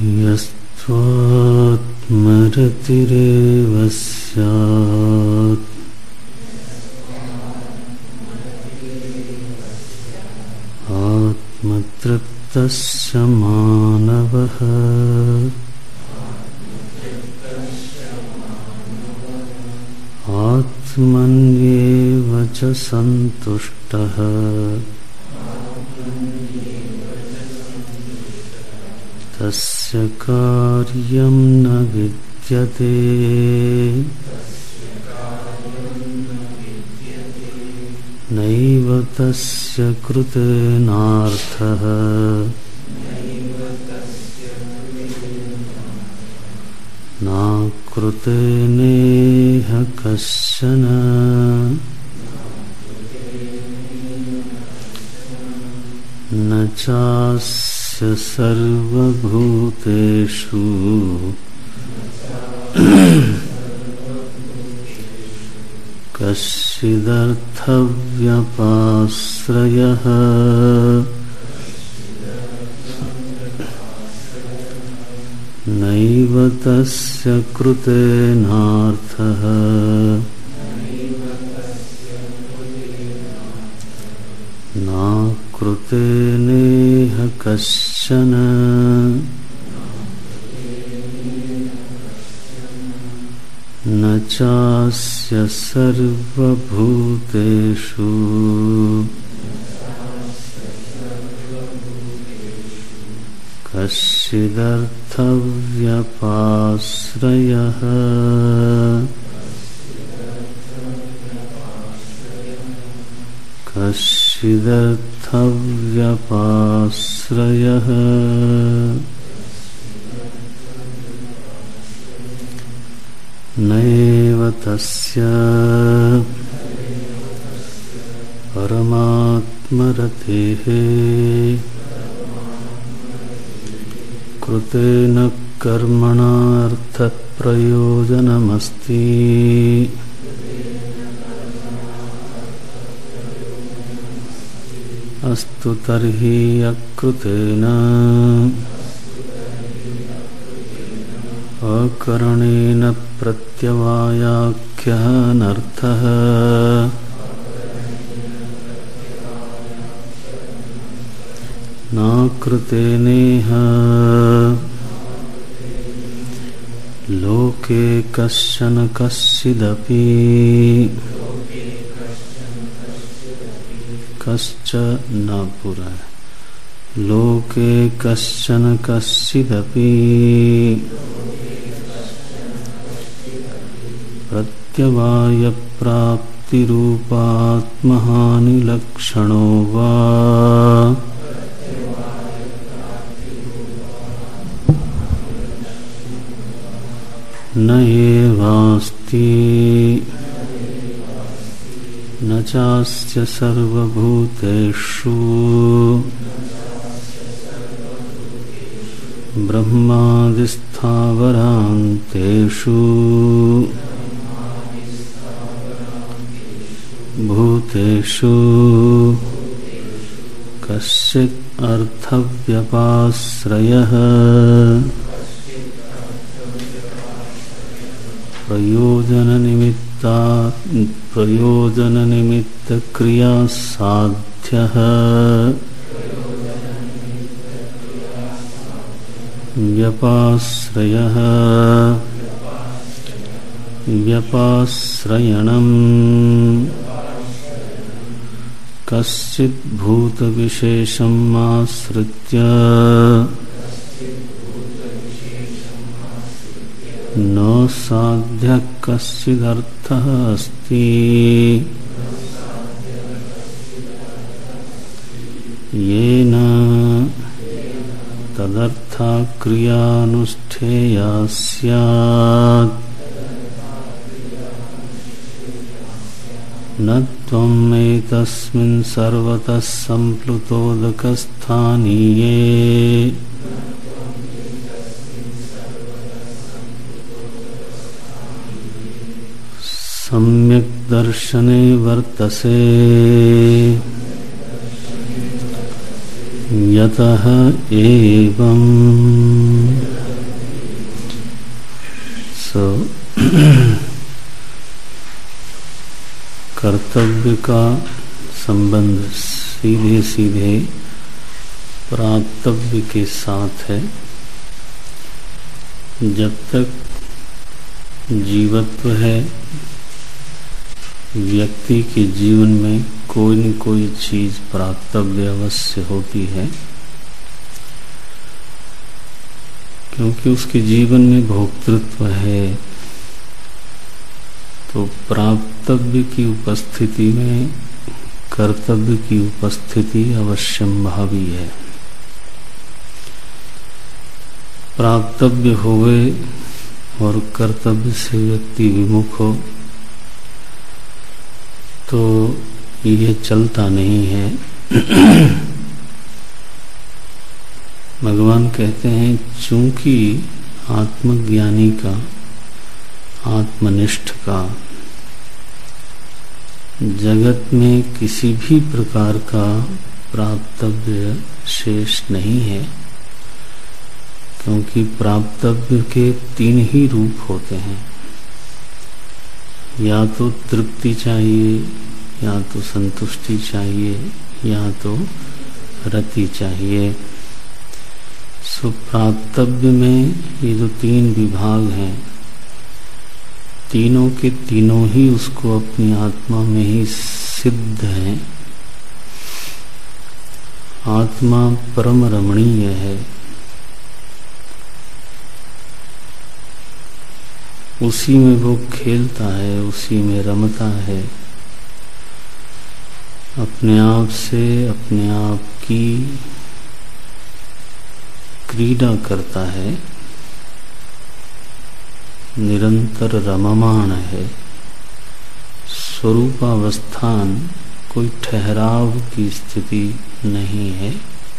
यस्त्वात्मरतिरेव स्यात् आत्मतृप्तस्य मानवः आत्मन्येव च सन्तुष्टः तस्य कार्यं न विद्यते नैव तस्य कृतेनार्थः नाकृतेनेह कश्चन न चास्य सर्वभूतेषु कश्चिदर्थव्यपाश्रयः नैव तस्य कृतेनार्थः नाकृतेनेह कश्चन न चास्य सर्वभूतेषु कश्चिदर्थव्यपाश्रयः कश्चिदर्थव्यपाश्रयः नैव तस्य परमात्मरतेः कृतेन कर्मणार्थप्रयोजनमस्ति अस्तु तर्हि अकृतेन अकरणेन प्रत्यवायाख्यः अनर्थः नाकृतेनेह लोके कश्चन कश्चिदपि कश्च न पुरा लोके कश्चन कश्चिदपि प्रत्यवाय प्राप्तिरूपात्महानिलक्षणो वा न एवास्ति न चास्य सर्वभूतेषु ब्रह्मादिस्थावरान्तेषु भूतेषु कश्चित् अर्थव्यपाश्रयः प्रयोजननिमित्तक्रियासाध्यः व्यपाश्रयः व्यपाश्रयणम् कश्चित् भूतविशेषम् आश्रित्य न साध्यः कश्चिदर्थः अस्ति येन तदर्था क्रियानुष्ठेया स्यात् न त्वम् एतस्मिन् सर्वतः सम्प्लुतोदकस्थानीये सम्यक् दर्शने वर्तसे यतः एवं कर्तव्य का संबंध सीधे सीधे प्राप्तव्य के साथ है। जब तक जीवत्व है, व्यक्ति के जीवन में कोई न कोई चीज प्राप्तव्य अवश्य होती है, क्योंकि उसके जीवन में भोक्तृत्व है। तो प्राप्तव्य की उपस्थिति में कर्तव्य की उपस्थिति अवश्यंभावी है। प्राप्तव्य होवे और कर्तव्य से व्यक्ति विमुख हो तो ये चलता नहीं है। भगवान कहते हैं, चूंकि आत्मज्ञानी का, आत्मनिष्ठ का जगत में किसी भी प्रकार का प्राप्तव्य शेष नहीं है, क्योंकि प्राप्तव्य के तीन ही रूप होते हैं। या तो तृप्ति चाहिए, या तो संतुष्टि चाहिए, या तो रति चाहिए। सो प्राप्तव्य में ये जो तीन विभाग हैं, तीनों के तीनों ही उसको अपनी आत्मा में ही सिद्ध हैं। आत्मा परम रमणीय है, उसी में वो खेलता है, उसी में रमता है, अपने आप से अपने आप की क्रीड़ा करता है, निरंतर रममाण है। स्वरूपावस्थान कोई ठहराव की स्थिति नहीं है,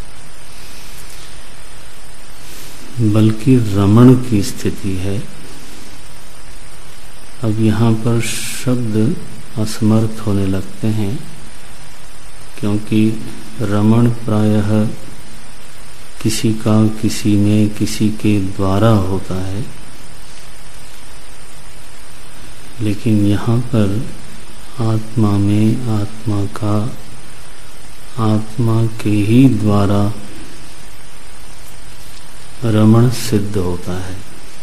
बल्कि रमण की स्थिति है। अब यहाँ पर शब्द असमर्थ होने लगते हैं, क्योंकि रमण प्रायः किसी का किसी में किसी के द्वारा होता है, लेकिन यहाँ पर आत्मा में आत्मा का आत्मा के ही द्वारा रमण सिद्ध होता है।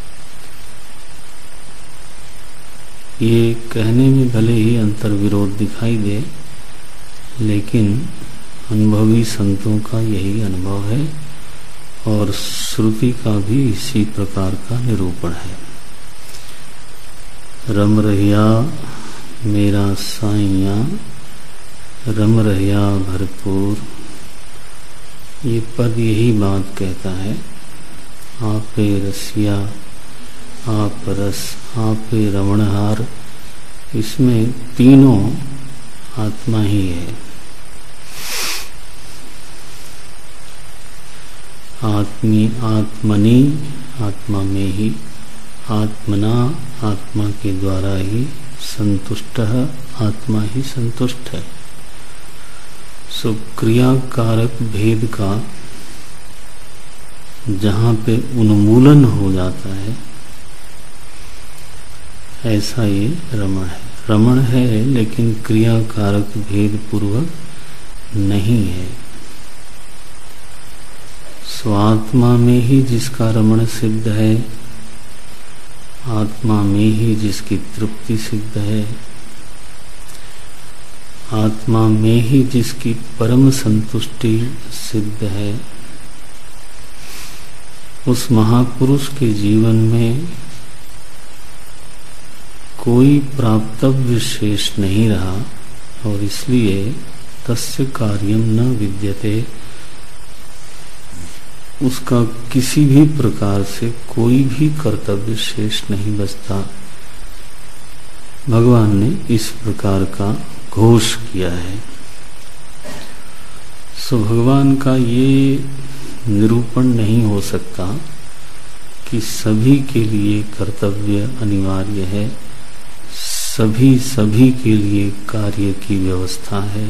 ये कहने में भले ही अंतर विरोध दिखाई दे, लेकिन अनुभवी संतों का यही अनुभव है और श्रुति का भी इसी प्रकार का निरूपण है। रम रहिया मेरा साइया, रम रहिया भरपूर, ये पद यही बात कहता है। आपे रसिया, आप रस, आपे रमणहार, इसमें तीनों आत्मा ही है। आत्मी आत्मनि, आत्मा में ही, आत्मना, आत्मा के द्वारा ही, संतुष्ट, आत्मा ही संतुष्ट है। सो क्रिया कारक भेद का जहाँ पे उन्मूलन हो जाता है, ऐसा ये रमण है। रमण है लेकिन क्रिया कारक भेद पूर्वक नहीं है। स्वात्मा में ही जिसका रमण सिद्ध है, आत्मा में ही जिसकी तृप्ति सिद्ध है, आत्मा में ही जिसकी परम संतुष्टि सिद्ध है, उस महापुरुष के जीवन में कोई प्राप्तव्य शेष नहीं रहा, और इसलिए तस्य कार्यम न विद्यते, उसका किसी भी प्रकार से कोई भी कर्तव्य शेष नहीं बचता। भगवान ने इस प्रकार का घोष किया है। सो भगवान का ये निरूपण नहीं हो सकता कि सभी के लिए कर्तव्य अनिवार्य है, सभी के लिए कार्य की व्यवस्था है।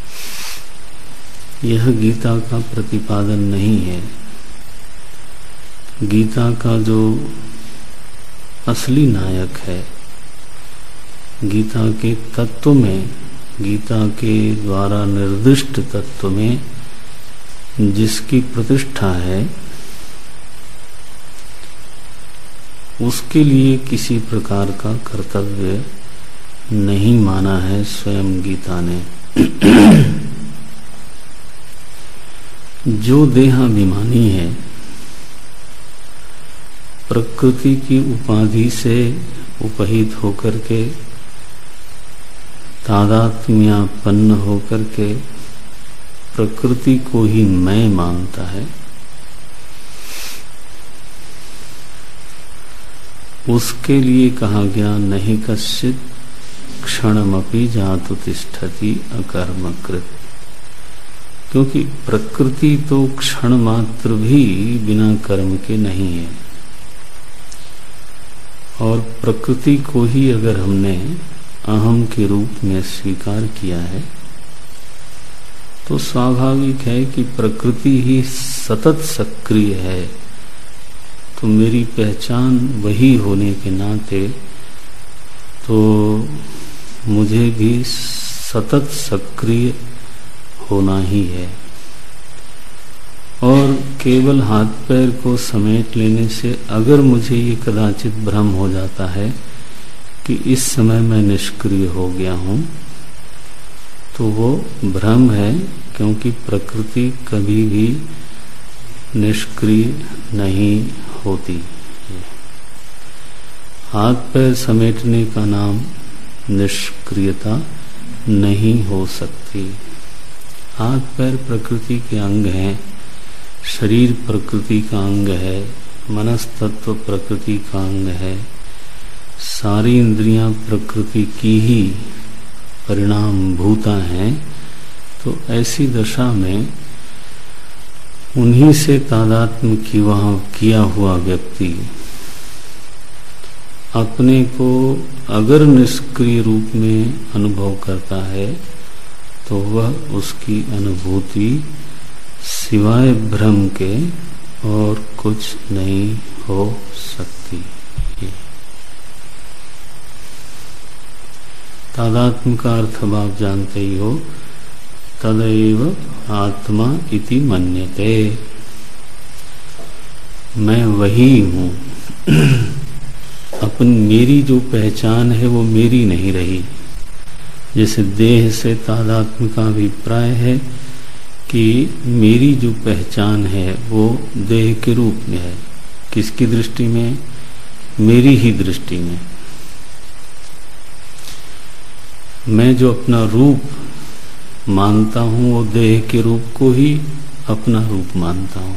यह गीता का प्रतिपादन नहीं है। गीता का जो असली नायक है। गीता के तत्व में, गीता के द्वारा निर्दिष्ट तत्व में जिसकी प्रतिष्ठा है, उसके लिए किसी प्रकार का कर्तव्य नहीं माना है स्वयं गीता ने। जो देहाभिमानी है, प्रकृति की उपाधि से उपहित होकर के, तादात्म्यापन्न होकर के प्रकृति को ही मैं मानता है, उसके लिए कहा गया नहीं कश्चित् क्षणमपि जातु तिष्ठति अकर्मकृत्। क्योंकि प्रकृति तो क्षण मात्र भी बिना कर्म के नहीं है, और प्रकृति को ही अगर हमने अहम के रूप में स्वीकार किया है तो स्वाभाविक है कि प्रकृति ही सतत सक्रिय है। तो मेरी पहचान वही होने के नाते तो मुझे भी सतत सक्रिय होना ही है। और केवल हाथ पैर को समेट लेने से अगर मुझे ये कदाचित भ्रम हो जाता है कि इस समय मैं निष्क्रिय हो गया हूँ, तो वो भ्रम है, क्योंकि प्रकृति कभी भी निष्क्रिय नहीं होती। हाथ पैर समेटने का नाम निष्क्रियता नहीं हो सकती। हाथ पैर प्रकृति के अंग हैं, शरीर प्रकृति का अंग है, मनस्तत्व प्रकृति का अंग है, सारी इंद्रियां प्रकृति की ही परिणाम भूता हैं। तो ऐसी दशा में उन्हीं से तादात्म्य की वहाँ किया हुआ व्यक्ति अपने को अगर निष्क्रिय रूप में अनुभव करता है तो वह उसकी अनुभूति सिवाय भ्रम के और कुछ नहीं हो सकती। तादात्म्य का अर्थ अब आप जानते ही हो, तदैव आत्मा इति मन्यते। मैं वही हूँ। अपन मेरी जो पहचान है वो मेरी नहीं रही। जैसे देह से तादात्म्य का अभिप्राय है कि मेरी जो पहचान है वो देह के रूप में है। किसकी दृष्टि में? मेरी ही दृष्टि में। मैं जो अपना रूप मानता हूँ वो देह के रूप को ही अपना रूप मानता हूँ।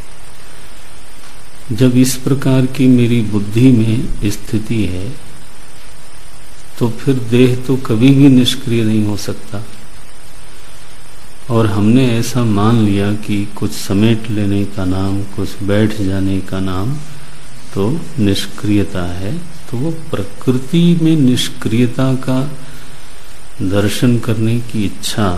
जब इस प्रकार की मेरी बुद्धि में स्थिति है तो फिर देह तो कभी भी निष्क्रिय नहीं हो सकता। और हमने ऐसा मान लिया कि कुछ समेट लेने का नाम, कुछ बैठ जाने का नाम तो निष्क्रियता है। तो वो प्रकृति में निष्क्रियता का दर्शन करने की इच्छा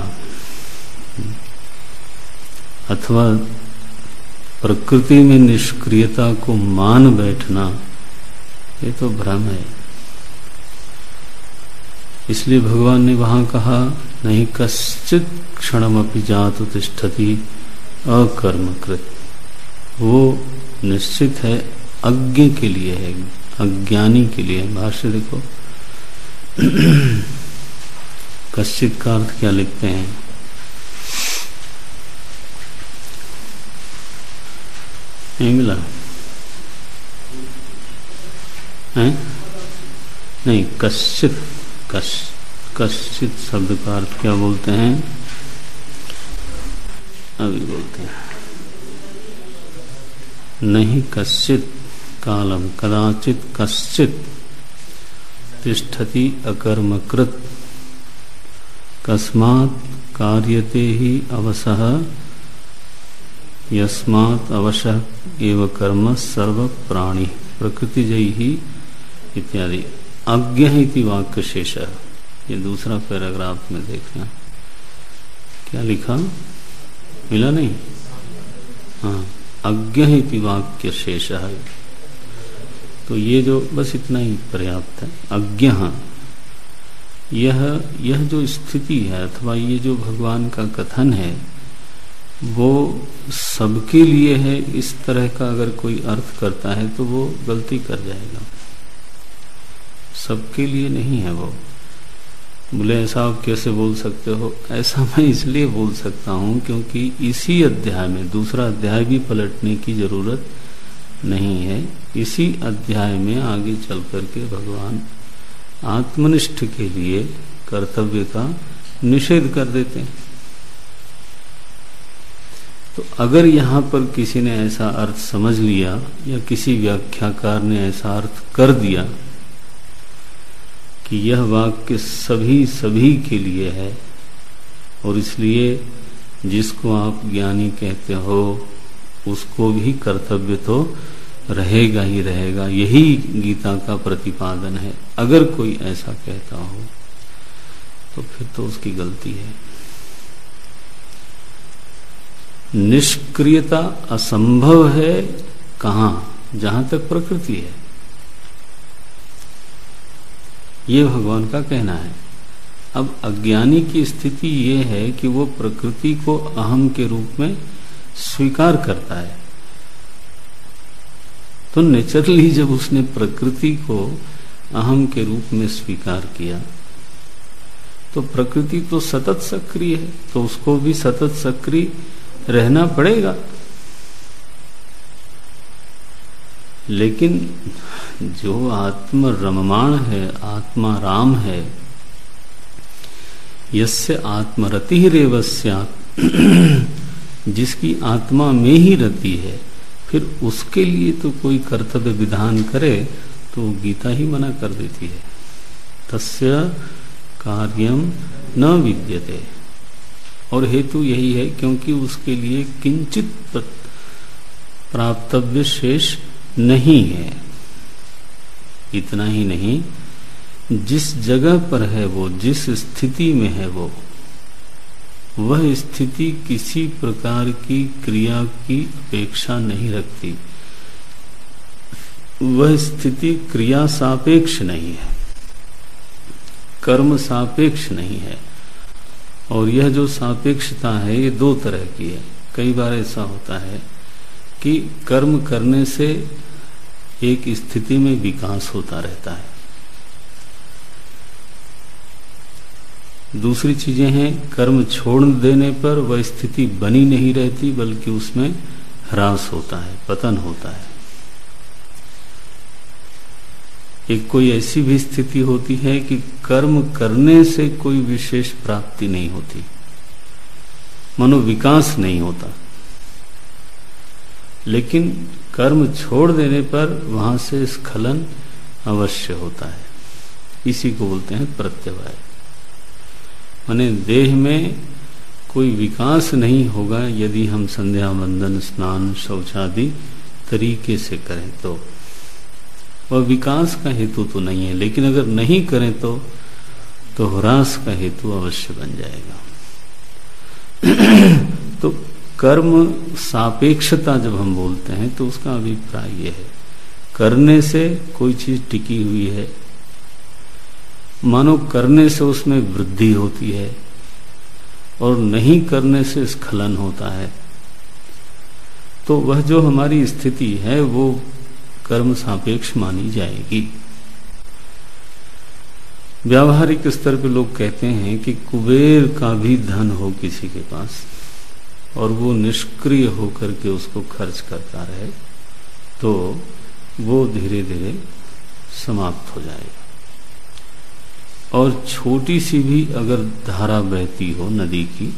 अथवा प्रकृति में निष्क्रियता को मान बैठना, ये तो भ्रम है। इसलिए भगवान ने वहां कहा नहीं कश्चित् क्षणमपि जातु तिष्ठति अकर्मकृत्। वो निश्चित है, अज्ञ के लिए है, अज्ञानी के लिए। भाष्य देखो कश्चित् का अर्थ क्या लिखते हैं? नहीं मिला है? नहीं, कश्चित् कश्चित् शब्द का अर्थ क्या बोलते हैं? अभी बोलते हैं नहीं कश्चित् कालम कदाचित् कश्चित् तिष्ठति अकर्मकृत् कस्मात् कार्यते ही अवसः यस्मात् अवशः एव कर्म सर्व प्राणी प्रकृतिजयी ही इत्यादि। अज्ञ इति वाक्य शेष। ये दूसरा पैराग्राफ में देखना क्या लिखा, मिला नहीं? हाँ, अज्ञ इति वाक्य शेष है। तो ये जो बस इतना ही पर्याप्त है। अज्ञ यह जो स्थिति है अथवा ये जो भगवान का कथन है वो सबके लिए है। इस तरह का अगर कोई अर्थ करता है तो वो गलती कर जाएगा। सबके लिए नहीं है वो। बोले ऐसा आप कैसे बोल सकते हो? ऐसा मैं इसलिए बोल सकता हूँ क्योंकि इसी अध्याय में, दूसरा अध्याय भी पलटने की जरूरत नहीं है, इसी अध्याय में आगे चल करके भगवान आत्मनिष्ठ के लिए कर्तव्य का निषेध कर देते हैं। तो अगर यहाँ पर किसी ने ऐसा अर्थ समझ लिया या किसी व्याख्याकार ने ऐसा अर्थ कर दिया कि यह वाक्य सभी के लिए है और इसलिए जिसको आप ज्ञानी कहते हो उसको भी कर्तव्य तो रहेगा ही रहेगा, यही गीता का प्रतिपादन है। अगर कोई ऐसा कहता हो तो फिर तो उसकी गलती है। निष्क्रियता असंभव है कहाँ? जहां तक प्रकृति है, ये भगवान का कहना है। अब अज्ञानी की स्थिति ये है कि वो प्रकृति को अहम के रूप में स्वीकार करता है। तो नेचुरली जब उसने प्रकृति को अहम के रूप में स्वीकार किया तो प्रकृति तो सतत सक्रिय है, तो उसको भी सतत सक्रिय रहना पड़ेगा। लेकिन जो आत्म रममाण है, आत्मा राम है, यस्य आत्मरति रेवस्यात्, जिसकी आत्मा में ही रति है, फिर उसके लिए तो कोई कर्तव्य विधान करे तो गीता ही मना कर देती है। तस्य कार्यम न विद्यते। और हेतु यही है क्योंकि उसके लिए किंचित प्राप्तव्य शेष नहीं है। इतना ही नहीं, जिस जगह पर है वो, जिस स्थिति में है वो, वह स्थिति किसी प्रकार की क्रिया की अपेक्षा नहीं रखती। वह स्थिति क्रिया सापेक्ष नहीं है, कर्म सापेक्ष नहीं है। और यह जो सापेक्षता है ये दो तरह की है। कई बार ऐसा होता है कि कर्म करने से एक स्थिति में विकास होता रहता है। दूसरी चीजें हैं, कर्म छोड़ देने पर वह स्थिति बनी नहीं रहती बल्कि उसमें ह्रास होता है, पतन होता है। एक कोई ऐसी भी स्थिति होती है कि कर्म करने से कोई विशेष प्राप्ति नहीं होती, मनोविकास नहीं होता, लेकिन कर्म छोड़ देने पर वहां से स्खलन अवश्य होता है। इसी को बोलते हैं प्रत्यवाय। माने देह में कोई विकास नहीं होगा यदि हम संध्या वंदन स्नान शौचादि तरीके से करें तो। वह विकास का हेतु तो नहीं है, लेकिन अगर नहीं करें तो ह्रास का हेतु अवश्य बन जाएगा। तो कर्म सापेक्षता जब हम बोलते हैं तो उसका अभिप्राय यह है, करने से कोई चीज टिकी हुई है, मानो करने से उसमें वृद्धि होती है और नहीं करने से स्खलन होता है। तो वह जो हमारी स्थिति है वो कर्म सापेक्ष मानी जाएगी। व्यावहारिक स्तर पे लोग कहते हैं कि कुबेर का भी धन हो किसी के पास और वो निष्क्रिय होकर के उसको खर्च करता रहे तो वो धीरे धीरे समाप्त हो जाएगा। और छोटी सी भी अगर धारा बहती हो नदी की,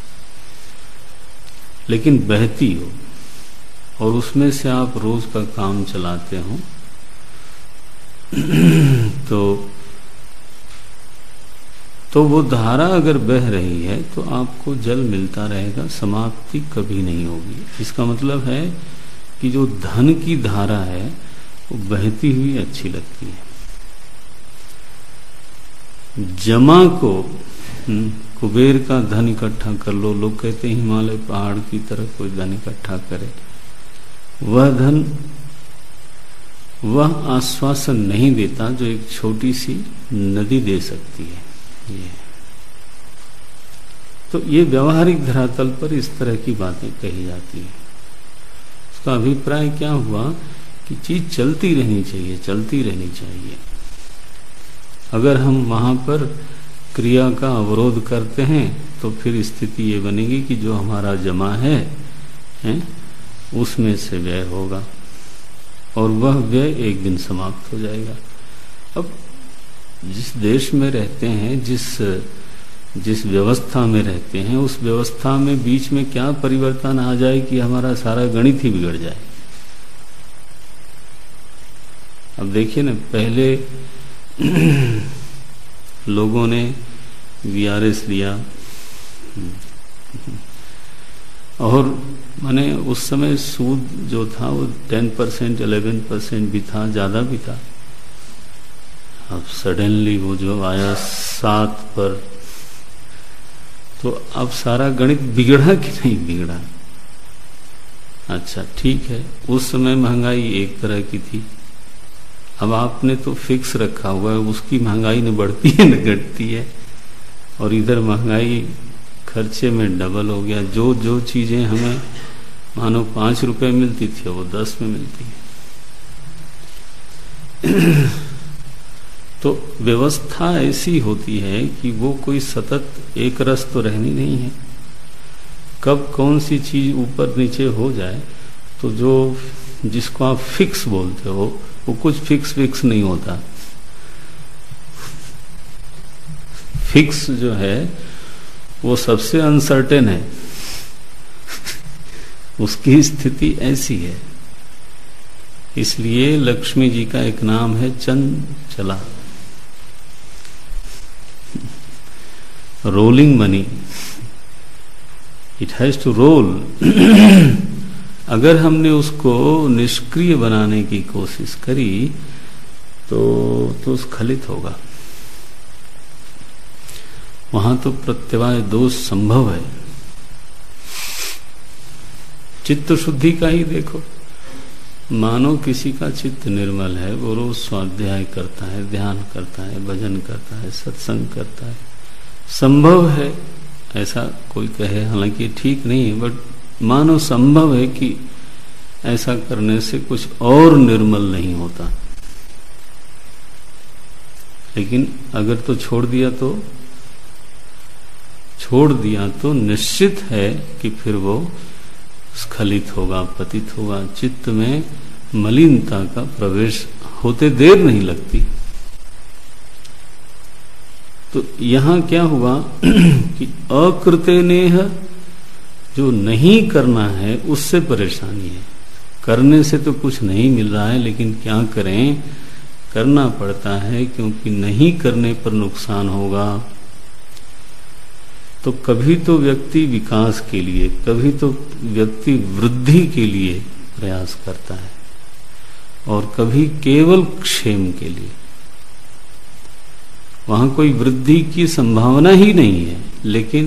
लेकिन बहती हो और उसमें से आप रोज का काम चलाते हो तो वो धारा अगर बह रही है तो आपको जल मिलता रहेगा, समाप्ति कभी नहीं होगी। इसका मतलब है कि जो धन की धारा है वो बहती हुई अच्छी लगती है। जमा को कुबेर का धन इकट्ठा कर लो, लोग कहते हैं हिमालय पहाड़ की तरह कोई धन इकट्ठा करे, वह धन वह आश्वासन नहीं देता जो एक छोटी सी नदी दे सकती है। तो ये व्यवहारिक धरातल पर इस तरह की बातें कही जाती हैं। उसका अभिप्राय क्या हुआ कि चीज चलती रहनी चाहिए, चलती रहनी चाहिए। अगर हम वहां पर क्रिया का अवरोध करते हैं तो फिर स्थिति ये बनेगी कि जो हमारा जमा है उसमें से व्यय होगा और वह व्यय एक दिन समाप्त हो जाएगा। अब जिस देश में रहते हैं, जिस व्यवस्था में रहते हैं, उस व्यवस्था में बीच में क्या परिवर्तन आ जाए कि हमारा सारा गणित ही बिगड़ जाए। अब देखिए ना, पहले लोगों ने वीआरएस लिया और माने उस समय सूद जो था वो 10% 11% भी था, ज्यादा भी था। अब सडनली वो जो आया 7 पर, तो अब सारा गणित बिगड़ा कि नहीं बिगड़ा? अच्छा ठीक है, उस समय महंगाई एक तरह की थी, अब आपने तो फिक्स रखा हुआ है, उसकी महंगाई न बढ़ती है न घटती है, और इधर महंगाई खर्चे में डबल हो गया। जो जो चीजें हमें मानो 5 रुपए मिलती थी वो 10 में मिलती है। तो व्यवस्था ऐसी होती है कि वो कोई सतत एक रस तो रहनी नहीं है। कब कौन सी चीज ऊपर नीचे हो जाए तो जो जिसको आप फिक्स बोलते हो वो कुछ फिक्स नहीं होता। फिक्स जो है वो सबसे अनसर्टेन है, उसकी स्थिति ऐसी है। इसलिए लक्ष्मी जी का एक नाम है Chanchala, rolling money, it has to roll. अगर हमने उसको निष्क्रिय बनाने की कोशिश करी तो स्खलित होगा। वहां तो प्रत्यवाय दोष संभव है। चित्त शुद्धि का ही देखो, मानो किसी का चित्त निर्मल है, वो रोज स्वाध्याय करता है, ध्यान करता है, भजन करता है, सत्संग करता है, संभव है ऐसा कोई कहे, हालांकि ठीक नहीं है, बट मानो संभव है कि ऐसा करने से कुछ और निर्मल नहीं होता। लेकिन अगर तो छोड़ दिया तो निश्चित है कि फिर वो स्खलित होगा, पतित होगा। चित्त में मलिनता का प्रवेश होते देर नहीं लगती। तो यहां क्या हुआ कि अकृतेनेह, जो नहीं करना है उससे परेशानी है। करने से तो कुछ नहीं मिल रहा है, लेकिन क्या करें, करना पड़ता है, क्योंकि नहीं करने पर नुकसान होगा। तो कभी तो व्यक्ति विकास के लिए, कभी तो व्यक्ति वृद्धि के लिए प्रयास करता है, और कभी केवल क्षेम के लिए। वहां कोई वृद्धि की संभावना ही नहीं है, लेकिन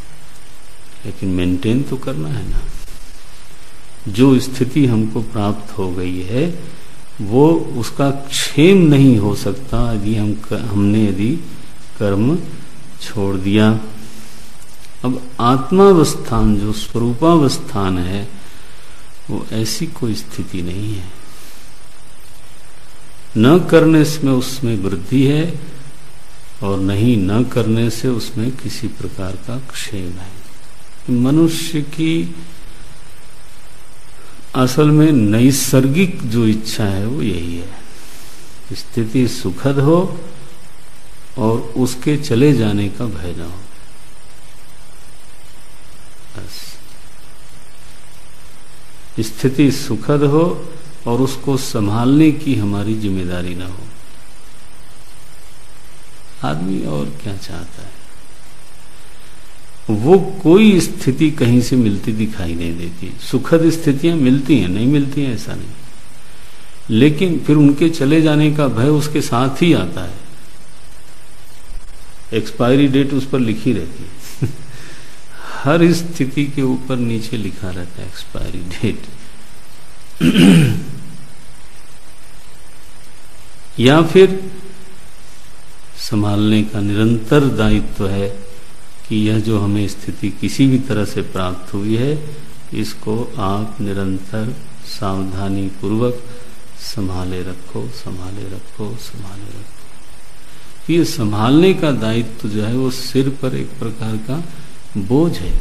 मेंटेन तो करना है ना। जो स्थिति हमको प्राप्त हो गई है वो उसका क्षेम नहीं हो सकता यदि हमने कर्म छोड़ दिया। अब आत्मावस्थान जो स्वरूपावस्थान है वो ऐसी कोई स्थिति नहीं है। न करने से उसमें वृद्धि है और नहीं न करने से उसमें किसी प्रकार का क्षेम है। मनुष्य की असल में नैसर्गिक जो इच्छा है वो यही है, स्थिति सुखद हो और उसके चले जाने का भय न हो। बस स्थिति सुखद हो और उसको संभालने की हमारी जिम्मेदारी न हो। आदमी और क्या चाहता है? वो कोई स्थिति कहीं से मिलती दिखाई नहीं देती। सुखद स्थितियां मिलती हैं, नहीं मिलती हैं ऐसा नहीं, लेकिन फिर उनके चले जाने का भय उसके साथ ही आता है। एक्सपायरी डेट उस पर लिखी रहती है। हर स्थिति के ऊपर नीचे लिखा रहता है एक्सपायरी डेट। या फिर संभालने का निरंतर दायित्व है कि यह जो हमें स्थिति किसी भी तरह से प्राप्त हुई है, इसको आप निरंतर सावधानी पूर्वक संभाले रखो, संभाले रखो, संभाले रखो। ये संभालने का दायित्व जो है वो सिर पर एक प्रकार का बोझ है।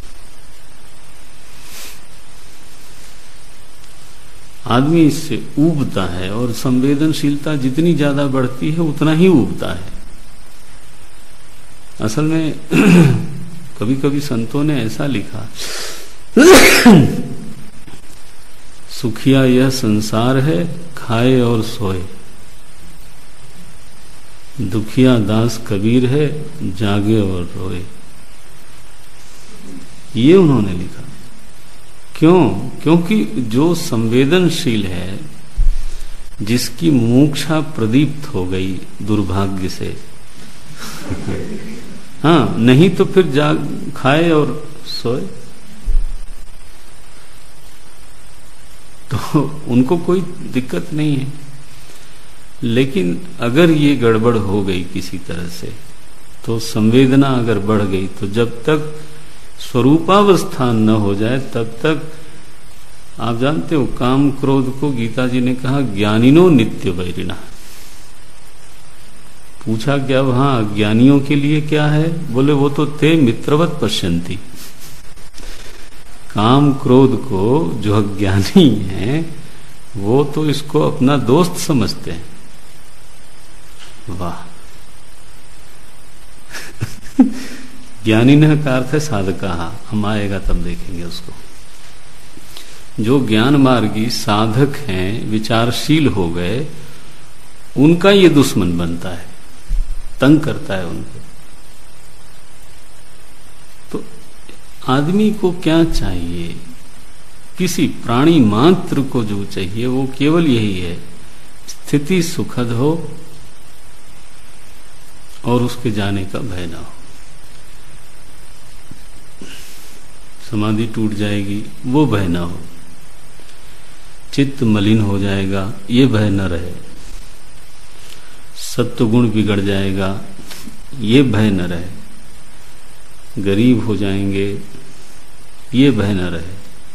आदमी इससे ऊबता है, और संवेदनशीलता जितनी ज्यादा बढ़ती है उतना ही ऊबता है। असल में कभी कभी संतों ने ऐसा लिखा, सुखिया यह संसार है, खाए और सोए, दुखिया दास कबीर है, जागे और रोए। ये उन्होंने लिखा। क्यों? क्योंकि जो संवेदनशील है, जिसकी मूक्षा प्रदीप्त हो गई दुर्भाग्य से, हाँ, नहीं तो फिर खाए और सोए, तो उनको कोई दिक्कत नहीं है। लेकिन अगर ये गड़बड़ हो गई किसी तरह से, तो संवेदना अगर बढ़ गई, तो जब तक स्वरूपावस्था न हो जाए तब तक, आप जानते हो, काम क्रोध को गीता जी ने कहा ज्ञानिनो नित्य वैरिणा। पूछा क्या वहां अज्ञानियों के लिए क्या है? बोले वो तो ते मित्रवत पश्यन्ति। काम क्रोध को जो अज्ञानी है वो तो इसको अपना दोस्त समझते हैं। वाह! ज्ञानी न का अर्थ है साधका। हम आएगा तब देखेंगे उसको। जो ज्ञान मार्गी साधक हैं, विचारशील हो गए, उनका ये दुश्मन बनता है, तंग करता है उनको। तो आदमी को क्या चाहिए? किसी प्राणी मात्र को जो चाहिए वो केवल यही है, स्थिति सुखद हो और उसके जाने का भय ना हो। समाधि टूट जाएगी, वो भय ना हो। चित्त मलिन हो जाएगा, ये भय न रहे। सत्वगुण बिगड़ जाएगा, ये भय न रहे। गरीब हो जाएंगे, ये भय न रहे।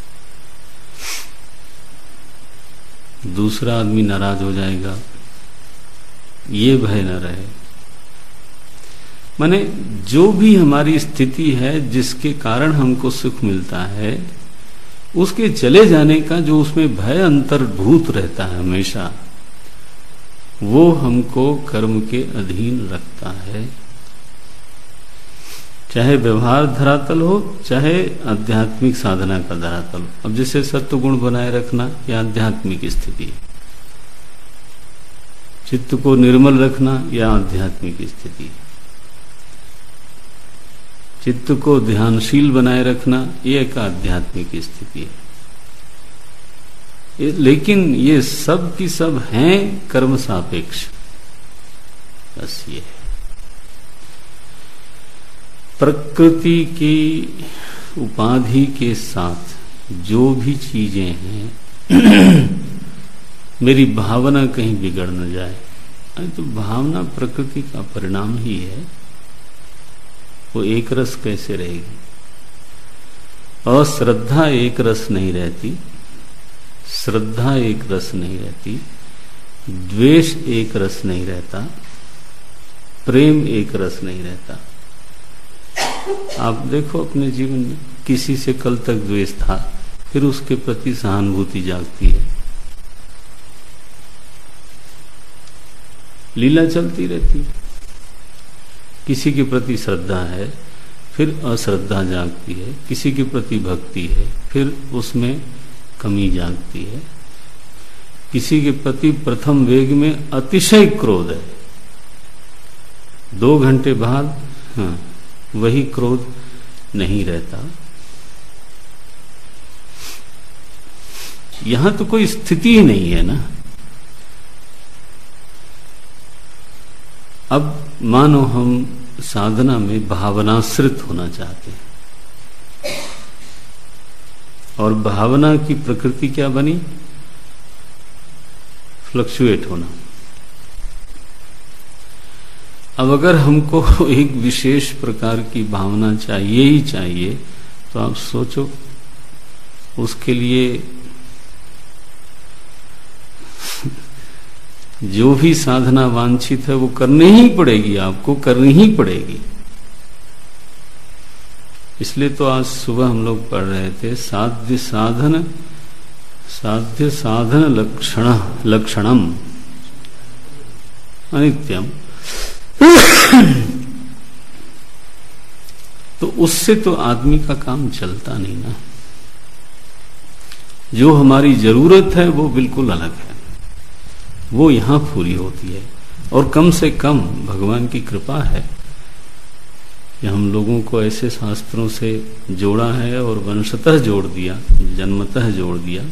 दूसरा आदमी नाराज हो जाएगा, ये भय न रहे। माने जो भी हमारी स्थिति है जिसके कारण हमको सुख मिलता है, उसके चले जाने का जो उसमें भय अंतर्भूत रहता है हमेशा, वो हमको कर्म के अधीन रखता है। चाहे व्यवहार धरातल हो, चाहे आध्यात्मिक साधना का धरातल हो। अब जैसे सत्व गुण बनाए रखना, यह आध्यात्मिक स्थिति है। चित्त को निर्मल रखना, यह आध्यात्मिक स्थिति है। चित्त को ध्यानशील बनाए रखना, यह एक आध्यात्मिक स्थिति है। लेकिन ये सब की सब हैं कर्म सापेक्ष। बस ये है। प्रकृति की उपाधि के साथ जो भी चीजें हैं, मेरी भावना कहीं बिगड़ न जाए। तो भावना प्रकृति का परिणाम ही है। वो एक रस कैसे रहेगी? अश्रद्धा एक रस नहीं रहती, श्रद्धा एक रस नहीं रहती, द्वेष एक रस नहीं रहता, प्रेम एक रस नहीं रहता। आप देखो अपने जीवन में, किसी से कल तक द्वेष था, फिर उसके प्रति सहानुभूति जागती है, लीला चलती रहती है। किसी के प्रति श्रद्धा है, फिर अश्रद्धा जागती है। किसी के प्रति भक्ति है, फिर उसमें कमी जागती है। किसी के प्रति प्रथम वेग में अतिशय क्रोध है, 2 घंटे बाद वही क्रोध नहीं रहता। यहां तो कोई स्थिति ही नहीं है ना। अब मानो हम साधना में भावनाश्रित होना चाहते हैं, और भावना की प्रकृति क्या बनी? फ्लक्चुएट होना, अब अगर हमको एक विशेष प्रकार की भावना चाहिए ही चाहिए, तो आप सोचो उसके लिए जो भी साधना वांछित है वो करनी ही पड़ेगी, आपको करनी ही पड़ेगी। इसलिए तो आज सुबह हम लोग पढ़ रहे थे साध्य साधन लक्षणम अनित्यम। तो उससे तो आदमी का काम चलता नहीं ना। जो हमारी जरूरत है वो बिल्कुल अलग है, वो यहां पूरी होती है। और कम से कम भगवान की कृपा है कि हम लोगों को ऐसे शास्त्रों से जोड़ा है और वंशतः जोड़ दिया, जन्मतः जोड़ दिया,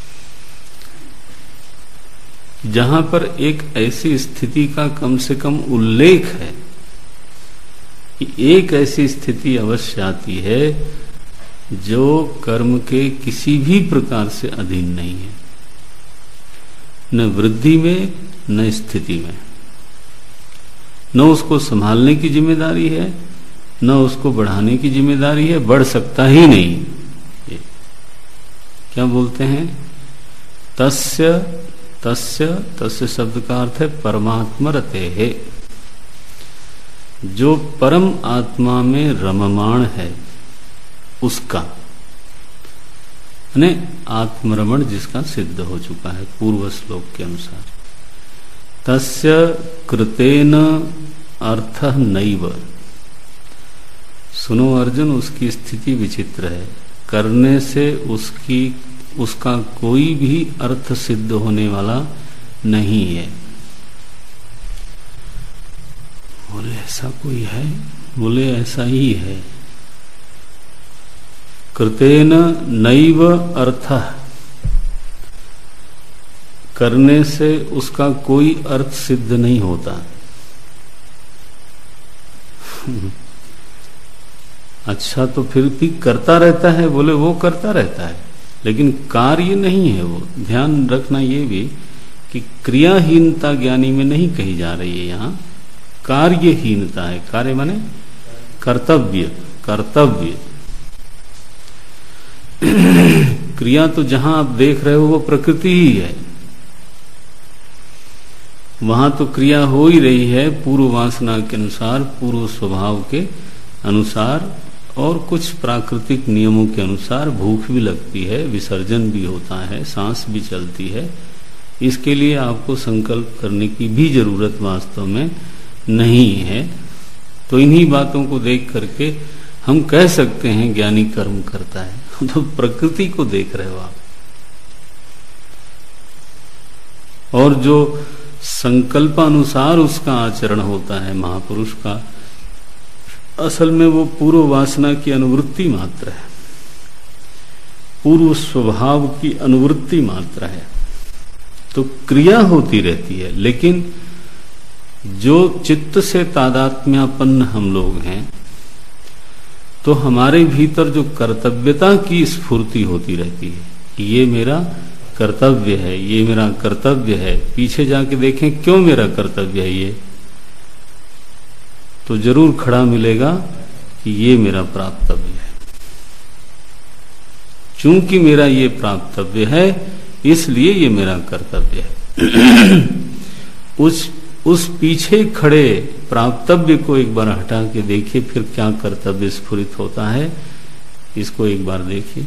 जहां पर एक ऐसी स्थिति का कम से कम उल्लेख है कि एक ऐसी स्थिति अवश्य आती है जो कर्म के किसी भी प्रकार से अधीन नहीं है, न वृद्धि में न स्थिति में। न उसको संभालने की जिम्मेदारी है, न उसको बढ़ाने की जिम्मेदारी है, बढ़ सकता ही नहीं। क्या बोलते हैं? तस्य तस्य तस्य शब्द का अर्थ है परमात्मा रते है। जो परम आत्मा में रममाण है उसका, यानी आत्मरमण जिसका सिद्ध हो चुका है पूर्व श्लोक के अनुसार। तस्य कृतेन अर्थ नैव। सुनो अर्जुन, उसकी स्थिति विचित्र है। करने से उसका कोई भी अर्थ सिद्ध होने वाला नहीं है। बोले ऐसा कोई है? बोले ऐसा ही है। कृतेन नैव अर्थः, करने से उसका कोई अर्थ सिद्ध नहीं होता। अच्छा, तो फिर भी करता रहता है? बोले वो करता रहता है, लेकिन कार्य नहीं है वो। ध्यान रखना ये भी कि क्रियाहीनता ज्ञानी में नहीं कही जा रही है, यहाँ कार्यहीनता है। कार्य माने कर्तव्य, कर्तव्य। क्रिया तो जहां आप देख रहे हो वो प्रकृति ही है, वहां तो क्रिया हो ही रही है पूर्व वासना के अनुसार, पूर्व स्वभाव के अनुसार और कुछ प्राकृतिक नियमों के अनुसार। भूख भी लगती है, विसर्जन भी होता है, सांस भी चलती है। इसके लिए आपको संकल्प करने की भी जरूरत वास्तव में नहीं है। तो इन्हीं बातों को देख करके हम कह सकते हैं ज्ञानी कर्म करता है। तो प्रकृति को देख रहे हो आप। और जो संकल्पानुसार उसका आचरण होता है महापुरुष का, असल में वो पूर्व वासना की अनुवृत्ति मात्र है, पूर्व स्वभाव की अनुवृत्ति मात्र है। तो क्रिया होती रहती है, लेकिन जो चित्त से तादात्म्यापन्न हम लोग हैं, तो हमारे भीतर जो कर्तव्यता की स्फूर्ति होती रहती है कि ये मेरा कर्तव्य है, ये मेरा कर्तव्य है। पीछे जाके देखें क्यों मेरा कर्तव्य है ये, तो जरूर खड़ा मिलेगा कि ये मेरा प्राप्तव्य है। चूंकि मेरा ये प्राप्तव्य है इसलिए ये मेरा कर्तव्य है। उस पीछे खड़े प्राप्तव्य को एक बार हटा के देखिए, फिर क्या कर्तव्य स्फुरित होता है, इसको एक बार देखिए।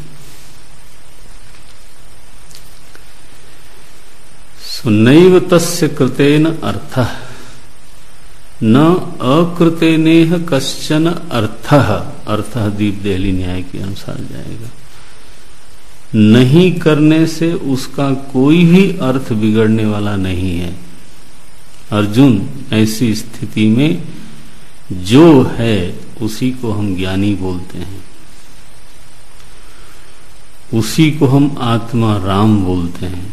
नैव तस्य कृतेन अर्थः न अकृतेनेह कश्चन अर्थः। अर्थः दीप देहली न्याय के अनुसार जाएगा। नहीं करने से उसका कोई भी अर्थ बिगड़ने वाला नहीं है। अर्जुन, ऐसी स्थिति में जो है उसी को हम ज्ञानी बोलते हैं, उसी को हम आत्मा राम बोलते हैं,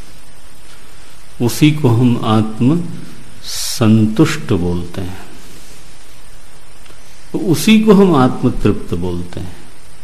उसी को हम आत्म संतुष्ट बोलते हैं, तो उसी को हम आत्म तृप्त बोलते हैं।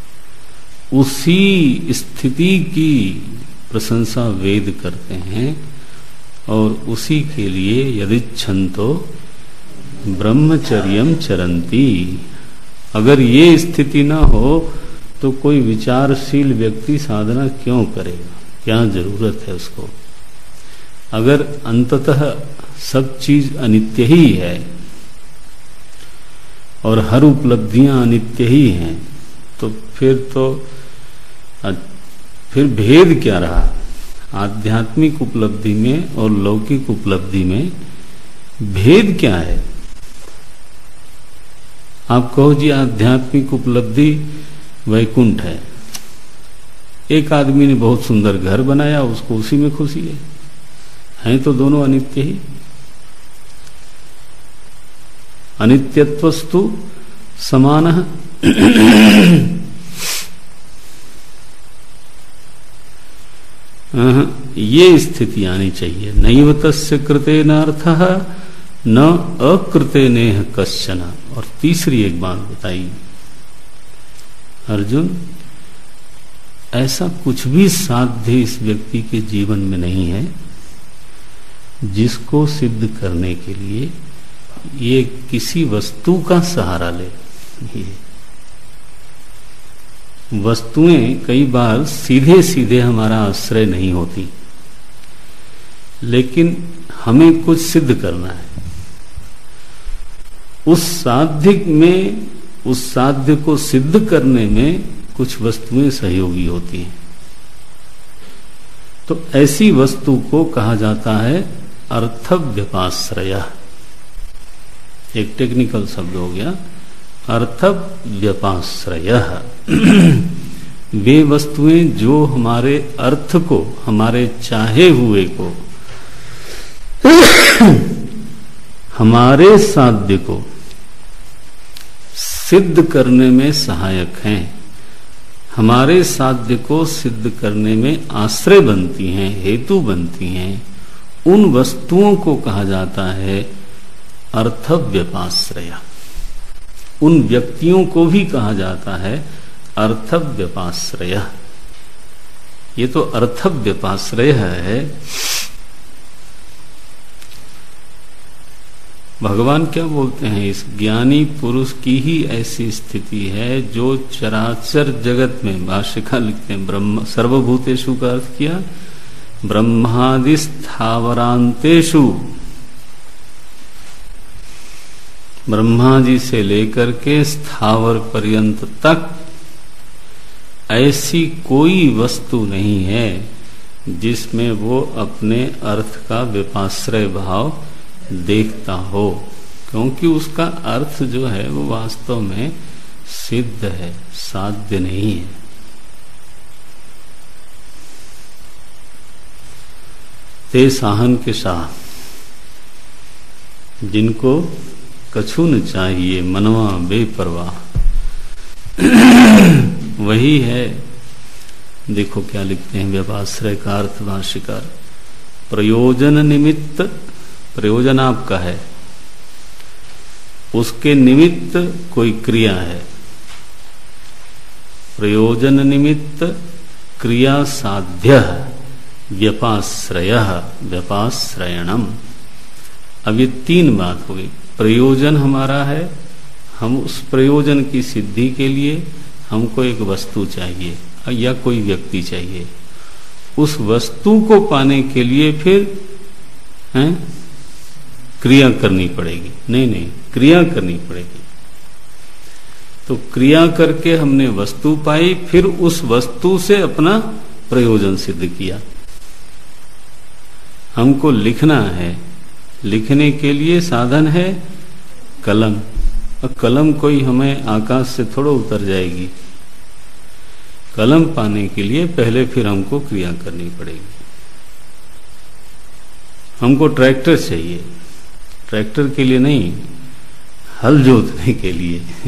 उसी स्थिति की प्रशंसा वेद करते हैं और उसी के लिए यदिच्छन्तो ब्रह्मचर्यम चरंती। अगर ये स्थिति ना हो तो कोई विचारशील व्यक्ति साधना क्यों करेगा, क्या जरूरत है उसको। अगर अंततः सब चीज अनित्य ही है और हर उपलब्धियां अनित्य ही हैं, तो फिर भेद क्या रहा आध्यात्मिक उपलब्धि में और लौकिक उपलब्धि में? भेद क्या है? आप कहो जी आध्यात्मिक उपलब्धि वैकुंठ है, एक आदमी ने बहुत सुंदर घर बनाया, उसको उसी में खुशी है, हैं तो दोनों अनित्य ही। अनित्यत्वस्तु समानः। ये स्थिति आनी चाहिए। नैव तस्य कृतेन अर्थः न अकृतेनेह कश्चन। और तीसरी एक बात बताई, अर्जुन ऐसा कुछ भी साध्य इस व्यक्ति के जीवन में नहीं है जिसको सिद्ध करने के लिए ये किसी वस्तु का सहारा ले। ये वस्तुएं कई बार सीधे सीधे हमारा आश्रय नहीं होती, लेकिन हमें कुछ सिद्ध करना है। उस साध्य को सिद्ध करने में कुछ वस्तुएं सहयोगी होती हैं। तो ऐसी वस्तु को कहा जाता है अर्थव्यपाश्रय। एक टेक्निकल शब्द हो गया, अर्थव्यपाश्रय। वे वस्तुएं जो हमारे अर्थ को, हमारे चाहे हुए को, हमारे साध्य को सिद्ध करने में सहायक हैं, हमारे साध्य को सिद्ध करने में आश्रय बनती हैं, हेतु बनती हैं, उन वस्तुओं को कहा जाता है अर्थव्यपाश्रय। उन व्यक्तियों को भी कहा जाता है अर्थव्यपाश्रय। ये तो अर्थव्यपाश्रय है। भगवान क्या बोलते हैं, इस ज्ञानी पुरुष की ही ऐसी स्थिति है जो चराचर जगत में, भाष्यकार लिखते हैं ब्रह्म सर्वभूतेषु का अर्थ किया ब्रह्मादि स्थावरांतेषु, ब्रह्मा जी से लेकर के स्थावर पर्यंत तक ऐसी कोई वस्तु नहीं है जिसमें वो अपने अर्थ का विपाश्रय भाव देखता हो, क्योंकि उसका अर्थ जो है वो वास्तव में सिद्ध है, साध्य नहीं है। ते साहन के शाह, जिनको कछु न चाहिए मनवा बेपरवाह, वही है। देखो क्या लिखते हैं व्यपाश्रय का अर्थ भाष्यकार, प्रयोजन निमित्त, प्रयोजन आपका है, उसके निमित्त कोई क्रिया है, प्रयोजन निमित्त क्रिया साध्य व्यपाश्रय व्यपाश्रयणम। अब ये तीन बात हो गई। प्रयोजन हमारा है, हम उस प्रयोजन की सिद्धि के लिए हमको एक वस्तु चाहिए या कोई व्यक्ति चाहिए। उस वस्तु को पाने के लिए फिर क्रिया करनी पड़ेगी। नहीं, क्रिया करनी पड़ेगी। तो क्रिया करके हमने वस्तु पाई, फिर उस वस्तु से अपना प्रयोजन सिद्ध किया। हमको लिखना है, लिखने के लिए साधन है कलम। और कलम कोई हमें आकाश से थोड़ा उतर जाएगी। कलम पाने के लिए पहले फिर हमको क्रिया करनी पड़ेगी। हमको ट्रैक्टर चाहिए, ट्रैक्टर के लिए नहीं, हल जोतने के लिए।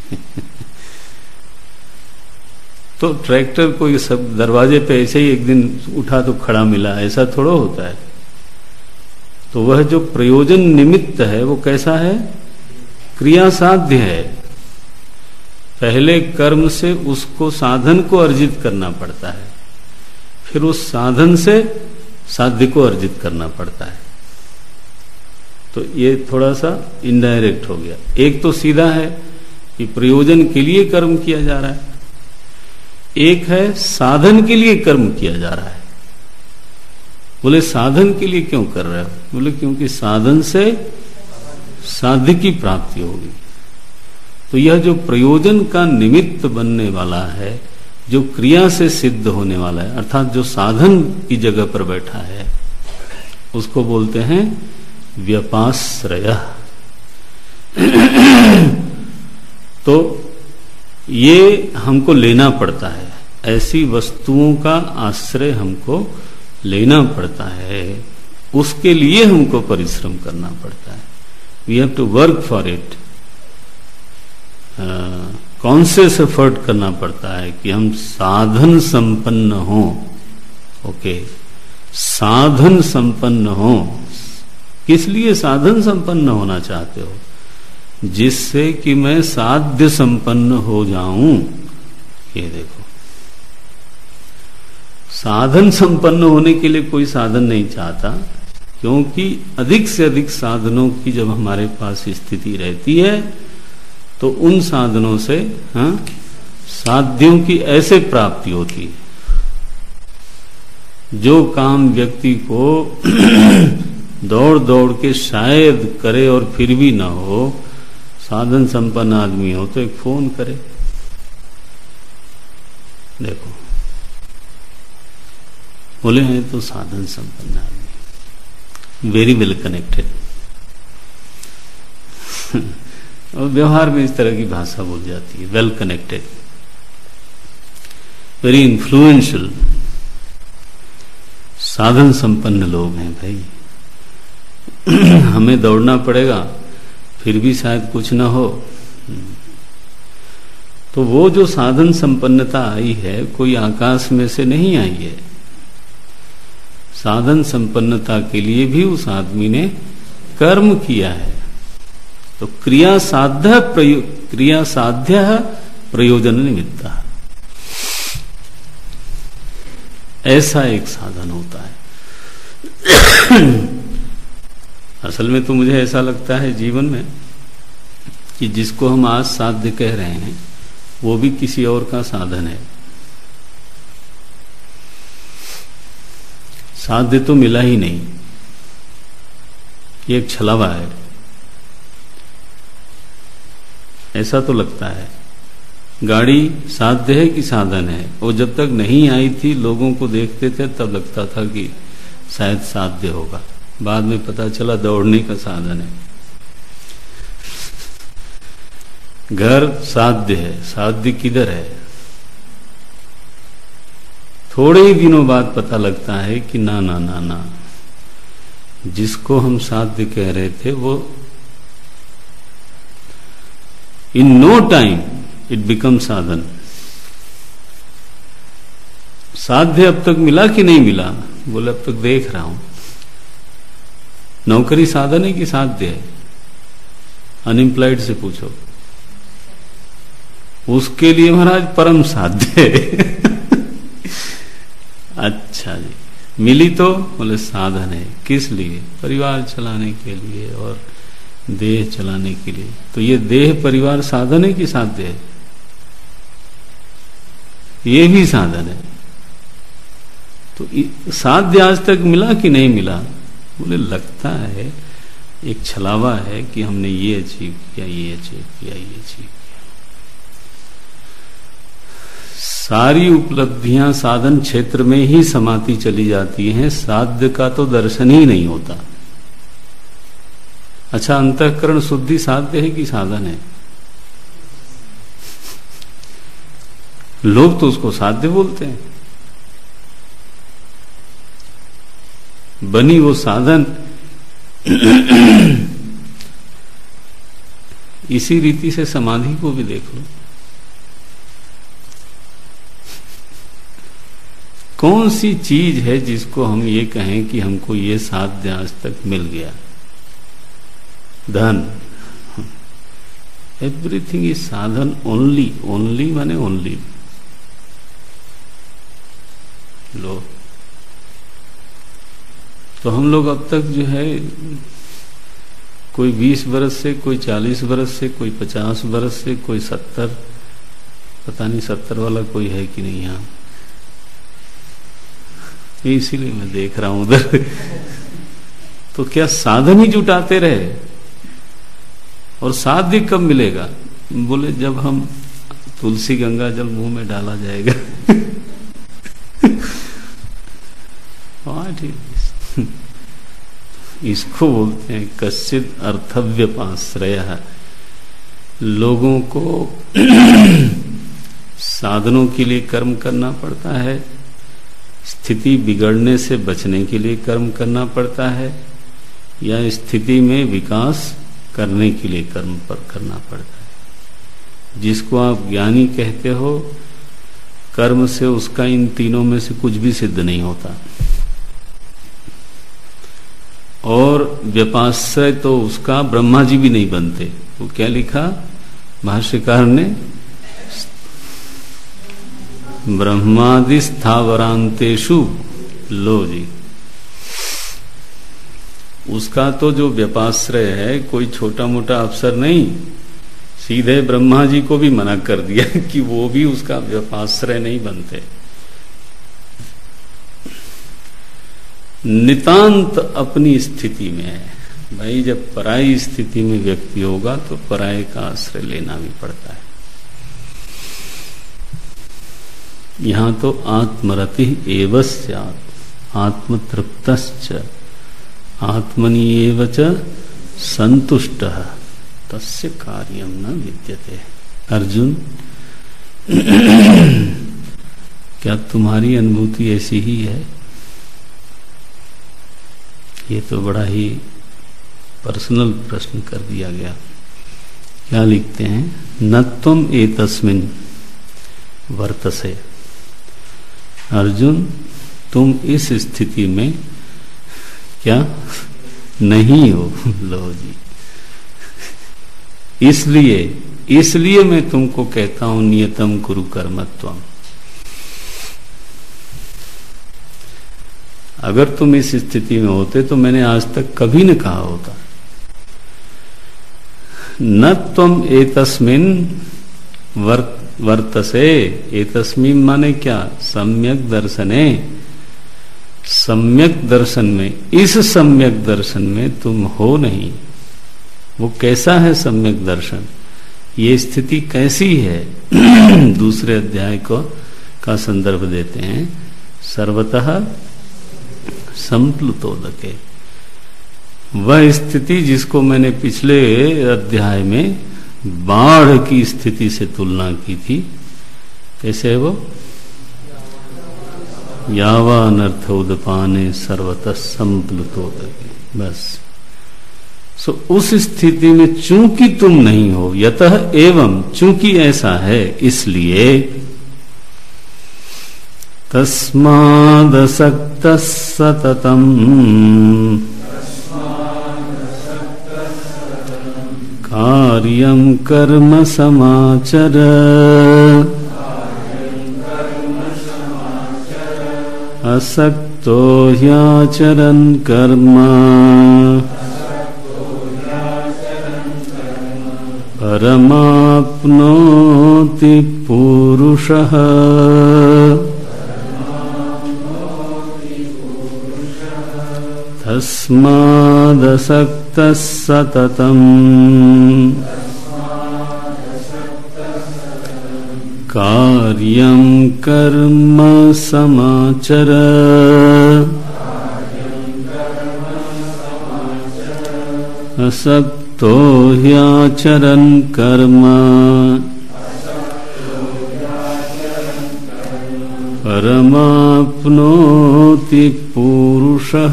तो ट्रैक्टर कोई सब दरवाजे पे ऐसे ही एक दिन उठा तो खड़ा मिला, ऐसा थोड़ा होता है। तो वह जो प्रयोजन निमित्त है वो कैसा है, क्रिया साध्य है। पहले कर्म से उसको साधन को अर्जित करना पड़ता है, फिर उस साधन से साध्य को अर्जित करना पड़ता है। तो ये थोड़ा सा इनडायरेक्ट हो गया। एक तो सीधा है कि प्रयोजन के लिए कर्म किया जा रहा है, एक है साधन के लिए कर्म किया जा रहा है। बोले साधन के लिए क्यों कर रहे हो? बोले क्योंकि साधन से साध्य की प्राप्ति होगी। तो यह जो प्रयोजन का निमित्त बनने वाला है, जो क्रिया से सिद्ध होने वाला है, अर्थात जो साधन की जगह पर बैठा है, उसको बोलते हैं व्यपाश्रय। तो ये हमको लेना पड़ता है, ऐसी वस्तुओं का आश्रय हमको लेना पड़ता है, उसके लिए हमको परिश्रम करना पड़ता है। We have to work for it. Conscious effort करना पड़ता है कि हम साधन संपन्न हों। ओके, साधन संपन्न हों। किस लिए साधन संपन्न होना चाहते हो? जिससे कि मैं साध्य संपन्न हो जाऊं। ये देखो, साधन संपन्न होने के लिए कोई साधन नहीं चाहता, क्योंकि अधिक से अधिक साधनों की जब हमारे पास स्थिति रहती है तो उन साधनों से साध्यों की ऐसे प्राप्ति होती है। जो काम व्यक्ति को दौड़ दौड़ के शायद करे और फिर भी ना हो, साधन संपन्न आदमी हो तो एक फोन करे। देखो, बोले हैं तो साधन संपन्न आदमी, वेरी वेल कनेक्टेड। और व्यवहार में इस तरह की भाषा बोल जाती है, वेल कनेक्टेड, वेरी इन्फ्लुएंशियल। साधन संपन्न लोग हैं भाई। हमें दौड़ना पड़ेगा, फिर भी शायद कुछ ना हो। तो वो जो साधन संपन्नता आई है, कोई आकाश में से नहीं आई है। साधन संपन्नता के लिए भी उस आदमी ने कर्म किया है। तो क्रिया साध्य प्रयोजन निमित्त, ऐसा एक साधन होता है। असल में तो मुझे ऐसा लगता है जीवन में कि जिसको हम आज साध्य कह रहे हैं, वो भी किसी और का साधन है। साध्य तो मिला ही नहीं, ये एक छलावा है, ऐसा तो लगता है। गाड़ी साध्य है कि साधन है? वो जब तक नहीं आई थी, लोगों को देखते थे, तब लगता था कि शायद साध्य होगा। बाद में पता चला दौड़ने का साधन है। घर साध्य है, साध्य किधर है? थोड़े ही दिनों बाद पता लगता है कि ना ना ना ना, जिसको हम साध्य कह रहे थे वो in no time it become साधन। साध्य अब तक मिला कि नहीं मिला? बोले अब तक देख रहा हूं। नौकरी साधन है कि साध्य है? अनएम्प्लॉयड से पूछो, उसके लिए महाराज परम साध्य है। अच्छा जी, मिली तो बोले साधन है। किस लिए? परिवार चलाने के लिए और देह चलाने के लिए। तो ये देह परिवार साधन है कि साध्य है? ये भी साधन है। तो साध्य आज तक मिला कि नहीं मिला? बोले लगता है एक छलावा है कि हमने ये अचीव किया, ये अचीव किया, ये अचीव किया। सारी उपलब्धियां साधन क्षेत्र में ही समाती चली जाती हैं, साध्य का तो दर्शन ही नहीं होता। अच्छा, अंतःकरण शुद्धि साध्य है कि साधन है? लोग तो उसको साध्य बोलते हैं। बनी वो साधन इसी रीति से समाधि को भी देख लो। कौन सी चीज है जिसको हम ये कहें कि हमको ये साध्य आज तक मिल गया? धन। एवरीथिंग इज साधन ओनली। ओनली माने ओनली। लो, तो हम लोग अब तक जो है कोई 20 बरस से, कोई 40 बरस से, कोई 50 बरस से, कोई 70, पता नहीं 70 वाला कोई है कि नहीं यहाँ। इसीलिए मैं देख रहा हूं उधर। तो क्या साधन ही जुटाते रहे, और साध्य कब मिलेगा? बोले जब हम तुलसी गंगा जल मुंह में डाला जाएगा। हाँ ठीक, इसको बोलते हैं कश्चित अर्थव्यपाश्रय। लोगों को साधनों के लिए कर्म करना पड़ता है, स्थिति बिगड़ने से बचने के लिए कर्म करना पड़ता है, या स्थिति में विकास करने के लिए कर्म पर करना पड़ता है। जिसको आप ज्ञानी कहते हो, कर्म से उसका इन तीनों में से कुछ भी सिद्ध नहीं होता। और व्यपाश्रय तो उसका ब्रह्मा जी भी नहीं बनते। वो क्या लिखा भाष्यकार ने? ब्रह्मादि स्थावरांतेषु, लो जी, उसका तो जो व्यपाश्रय है कोई छोटा मोटा अफसर नहीं, सीधे ब्रह्मा जी को भी मना कर दिया कि वो भी उसका व्यपाश्रय नहीं बनते। नितांत अपनी स्थिति में है भाई। जब पराई स्थिति में व्यक्ति होगा तो पराये का आश्रय लेना भी पड़ता है। यहां तो आत्मरति एव स्यात्, आत्मतृप्तश्च आत्मनि एव च संतुष्टः तस्य कार्यम न विद्यते। अर्जुन, क्या तुम्हारी अनुभूति ऐसी ही है? ये तो बड़ा ही पर्सनल प्रश्न कर दिया गया। क्या लिखते हैं? न त्वम एतस्मिन् वर्तसे। अर्जुन, तुम इस स्थिति में क्या नहीं हो? लो जी, इसलिए मैं तुमको कहता हूं नियतम कुरु कर्मत्वम। अगर तुम इस स्थिति में होते तो मैंने आज तक कभी न कहा होता। न त्वम एतस्मिन् वर्तसे। एतस्मिन् माने क्या? सम्यक दर्शने। सम्यक दर्शन में, इस सम्यक दर्शन में तुम हो नहीं। वो कैसा है सम्यक दर्शन? ये स्थिति कैसी है? दूसरे अध्याय का संदर्भ देते हैं। सर्वतः संप्लुतोदके, वह स्थिति जिसको मैंने पिछले अध्याय में बाढ़ की स्थिति से तुलना की थी। कैसे है वो? यावानर्थ उदपाने सर्वतः संप्लुतोदके। बस सो उस स्थिति में चूंकि तुम नहीं हो, यतः एवं, चूंकि ऐसा है इसलिए, तस्मादसक्तः सततम् कार्यं कर्म समाचर। असक्तो ह्याचरन् कर्म परमाप्नोति पुरुषः। तस्मादसक्तः सततम् कार्यं कर्म समाचर। असक्तो ह्याचरन् कर्म परमाप्नोति पुरुषः।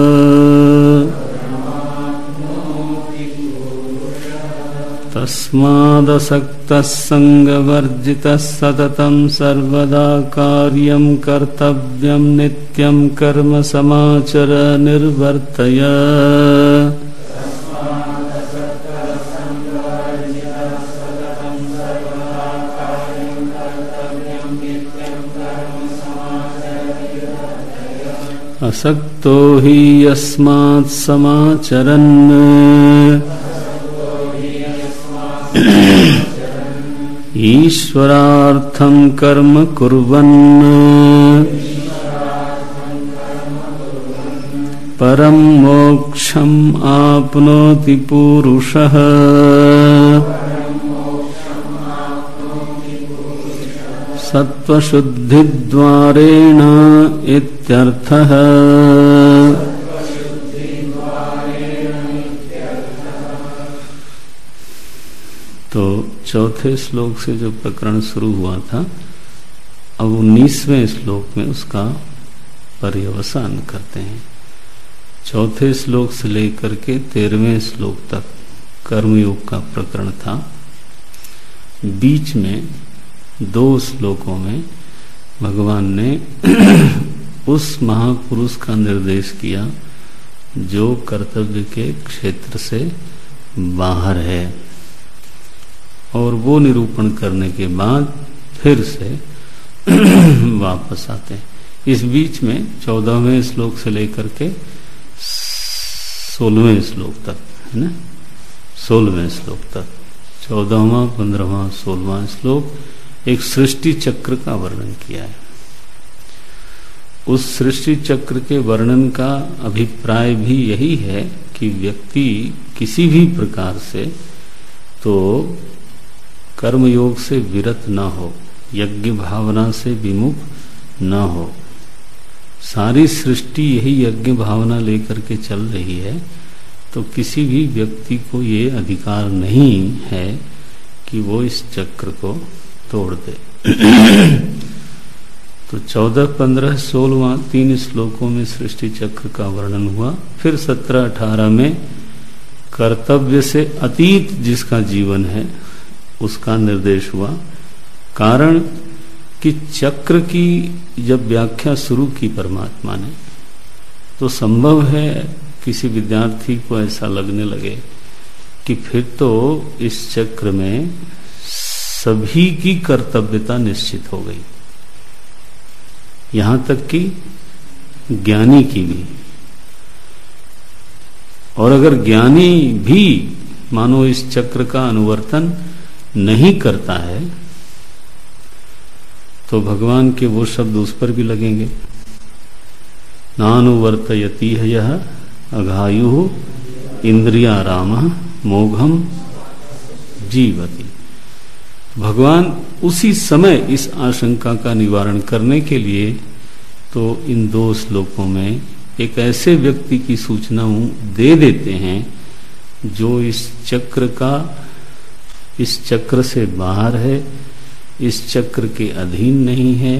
तस्मादसक्तः संगवर्जितः सततं सर्वदा कार्यं कर्तव्यं नित्यं कर्म समाचर निर्वर्तय। असक्तो हि यस्मात् समाचरन् ईश्वरार्थं कर्म कुर्वन् परं मोक्षम् आप्नोति पुरुषः। सत्त्वशुद्धिद्वारेण इत्यर्थः। तो चौथे श्लोक से जो प्रकरण शुरू हुआ था, अब 19वें श्लोक में उसका पर्यवसान करते हैं। चौथे श्लोक से लेकर के 13वें श्लोक तक कर्मयोग का प्रकरण था। बीच में 2 श्लोकों में भगवान ने उस महापुरुष का निर्देश किया जो कर्तव्य के क्षेत्र से बाहर है, और वो निरूपण करने के बाद फिर से वापस आते हैं। इस बीच में 14वें श्लोक से लेकर के 16वें श्लोक तक है ना, 16वें श्लोक तक 14वां, 15वां, 16वां श्लोक एक सृष्टि चक्र का वर्णन किया है। उस सृष्टि चक्र के वर्णन का अभिप्राय भी यही है कि व्यक्ति किसी भी प्रकार से तो कर्मयोग से विरत न हो, यज्ञ भावना से विमुख न हो। सारी सृष्टि यही यज्ञ भावना लेकर के चल रही है, तो किसी भी व्यक्ति को ये अधिकार नहीं है कि वो इस चक्र को तोड़ दे। तो 14, 15, 16 3 श्लोकों में सृष्टि चक्र का वर्णन हुआ। फिर 17, 18 में कर्तव्य से अतीत जिसका जीवन है उसका निर्देश हुआ। कारण कि चक्र की जब व्याख्या शुरू की परमात्मा ने, तो संभव है किसी विद्यार्थी को ऐसा लगने लगे कि फिर तो इस चक्र में सभी की कर्तव्यता निश्चित हो गई, यहां तक कि ज्ञानी की भी। और अगर ज्ञानी भी मानो इस चक्र का अनुवर्तन नहीं करता है तो भगवान के वो शब्द उस पर भी लगेंगे, नानुवर्तयति यह अघायु इंद्रियारामः मोघम जीवति। भगवान उसी समय इस आशंका का निवारण करने के लिए तो इन 2 श्लोकों में एक ऐसे व्यक्ति की सूचना दे देते हैं जो इस चक्र से बाहर है, इस चक्र के अधीन नहीं है,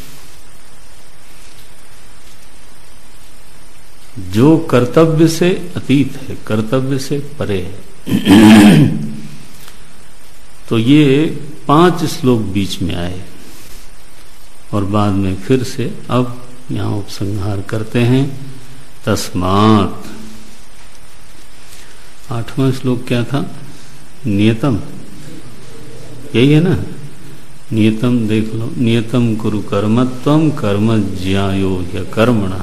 जो कर्तव्य से अतीत है, कर्तव्य से परे है। तो ये 5 श्लोक बीच में आए और बाद में फिर से अब यहां उपसंहार करते हैं। तस्मात् 8वां श्लोक क्या था? नियतम, यही है ना? नियतम देख लो, नियतम कुरु कर्मत्वम कर्म ज्यायो ह्यकर्मणः।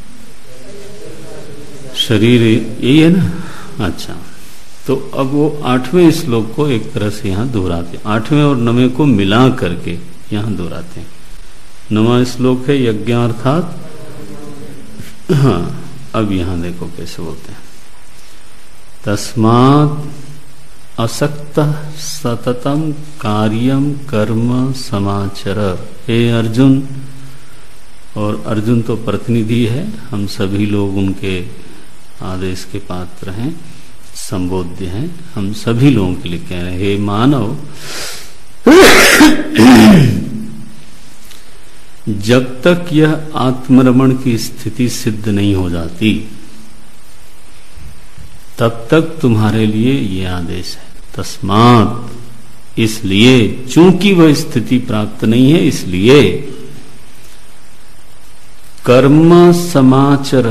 शरीर यही है ना? अच्छा, तो अब वो 8वें श्लोक को एक तरह से यहां दोहराते, 8वें और 9वें को मिला करके यहां दोहराते हैं। 9वां श्लोक है यज्ञार्थात। हाँ, अब यहां देखो कैसे बोलते हैं। तस्मात् असक्तः सततम कार्यम कर्म समाचर। हे अर्जुन, और अर्जुन तो प्रतिनिधि है, हम सभी लोग उनके आदेश के पात्र हैं, संबोध्य हैं, हम सभी लोगों के लिए कह रहे हैं। हे मानव, जब तक यह आत्मरमण की स्थिति सिद्ध नहीं हो जाती तब तक तुम्हारे लिए ये आदेश है। तस्मात्, इसलिए, चूंकि वह स्थिति प्राप्त नहीं है इसलिए कर्म समाचर,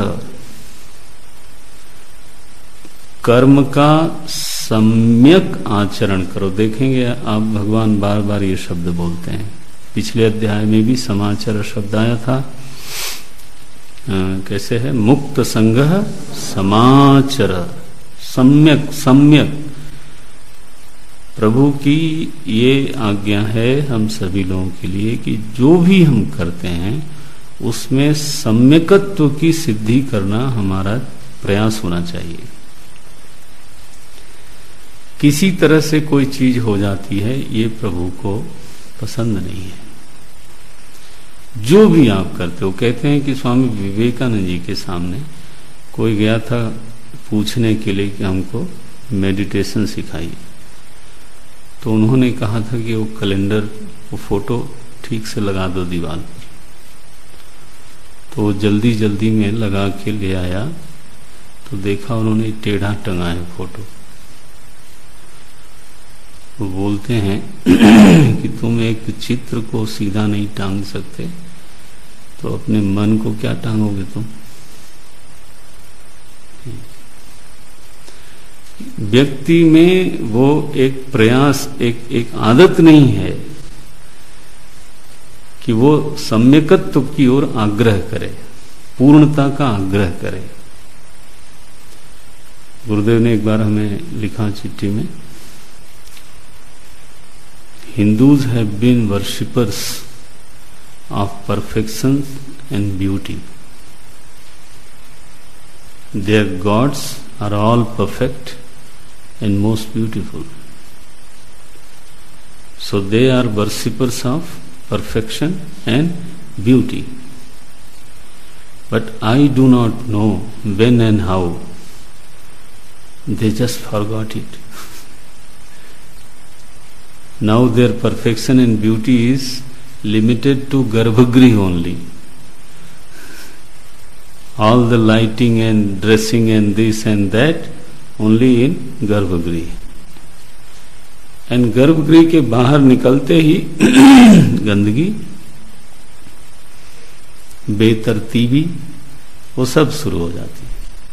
कर्म का सम्यक आचरण करो। देखेंगे आप भगवान बार बार ये शब्द बोलते हैं। पिछले अध्याय में भी समाचार शब्द आया था कैसे है, मुक्त संगः समाचर, सम्यक सम्यक। प्रभु की ये आज्ञा है हम सभी लोगों के लिए कि जो भी हम करते हैं उसमें सम्यकत्व की सिद्धि करना हमारा प्रयास होना चाहिए। किसी तरह से कोई चीज हो जाती है ये प्रभु को पसंद नहीं है। जो भी आप करते हो, कहते हैं कि स्वामी विवेकानंद जी के सामने कोई गया था पूछने के लिए कि हमको मेडिटेशन सिखाइए, तो उन्होंने कहा था कि वो कैलेंडर, वो फोटो ठीक से लगा दो दीवार पर। तो जल्दी जल्दी में लगा के ले आया तो देखा उन्होंने टेढ़ा टंगा है फोटो। वो बोलते हैं कि तुम एक चित्र को सीधा नहीं टांग सकते तो अपने मन को क्या टांगोगे तुम। व्यक्ति में वो एक प्रयास, एक आदत नहीं है कि वो सम्यकत्व की ओर आग्रह करे, पूर्णता का आग्रह करे। गुरुदेव ने एक बार हमें लिखा चिट्ठी में, Hindus have been worshippers of perfection and beauty. Their gods are all perfect and most beautiful. So they are worshippers of perfection and beauty. But I do not know when and how. They just forgot it. Now their perfection and beauty is limited to Garbhagriha only. All the lighting and dressing and this and that only in Garbhagriha. And गर्भगृह के बाहर निकलते ही गंदगी, बेतरतीबी, वो सब शुरू हो जाती है।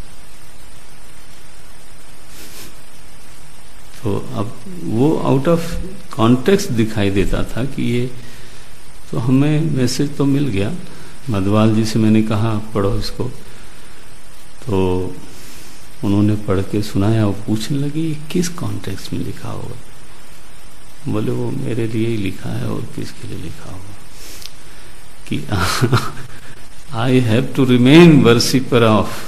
तो अब वो आउट ऑफ कॉन्टेक्स्ट दिखाई देता था कि ये तो हमें मैसेज तो मिल गया। मधवाल जी से मैंने कहा पढ़ो इसको, तो उन्होंने पढ़ के सुनाया। वो पूछने लगी किस कॉन्टेक्स्ट में लिखा होगा। बोले वो मेरे लिए ही लिखा है और किसके लिए लिखा होगा कि I have to remain worshipper of.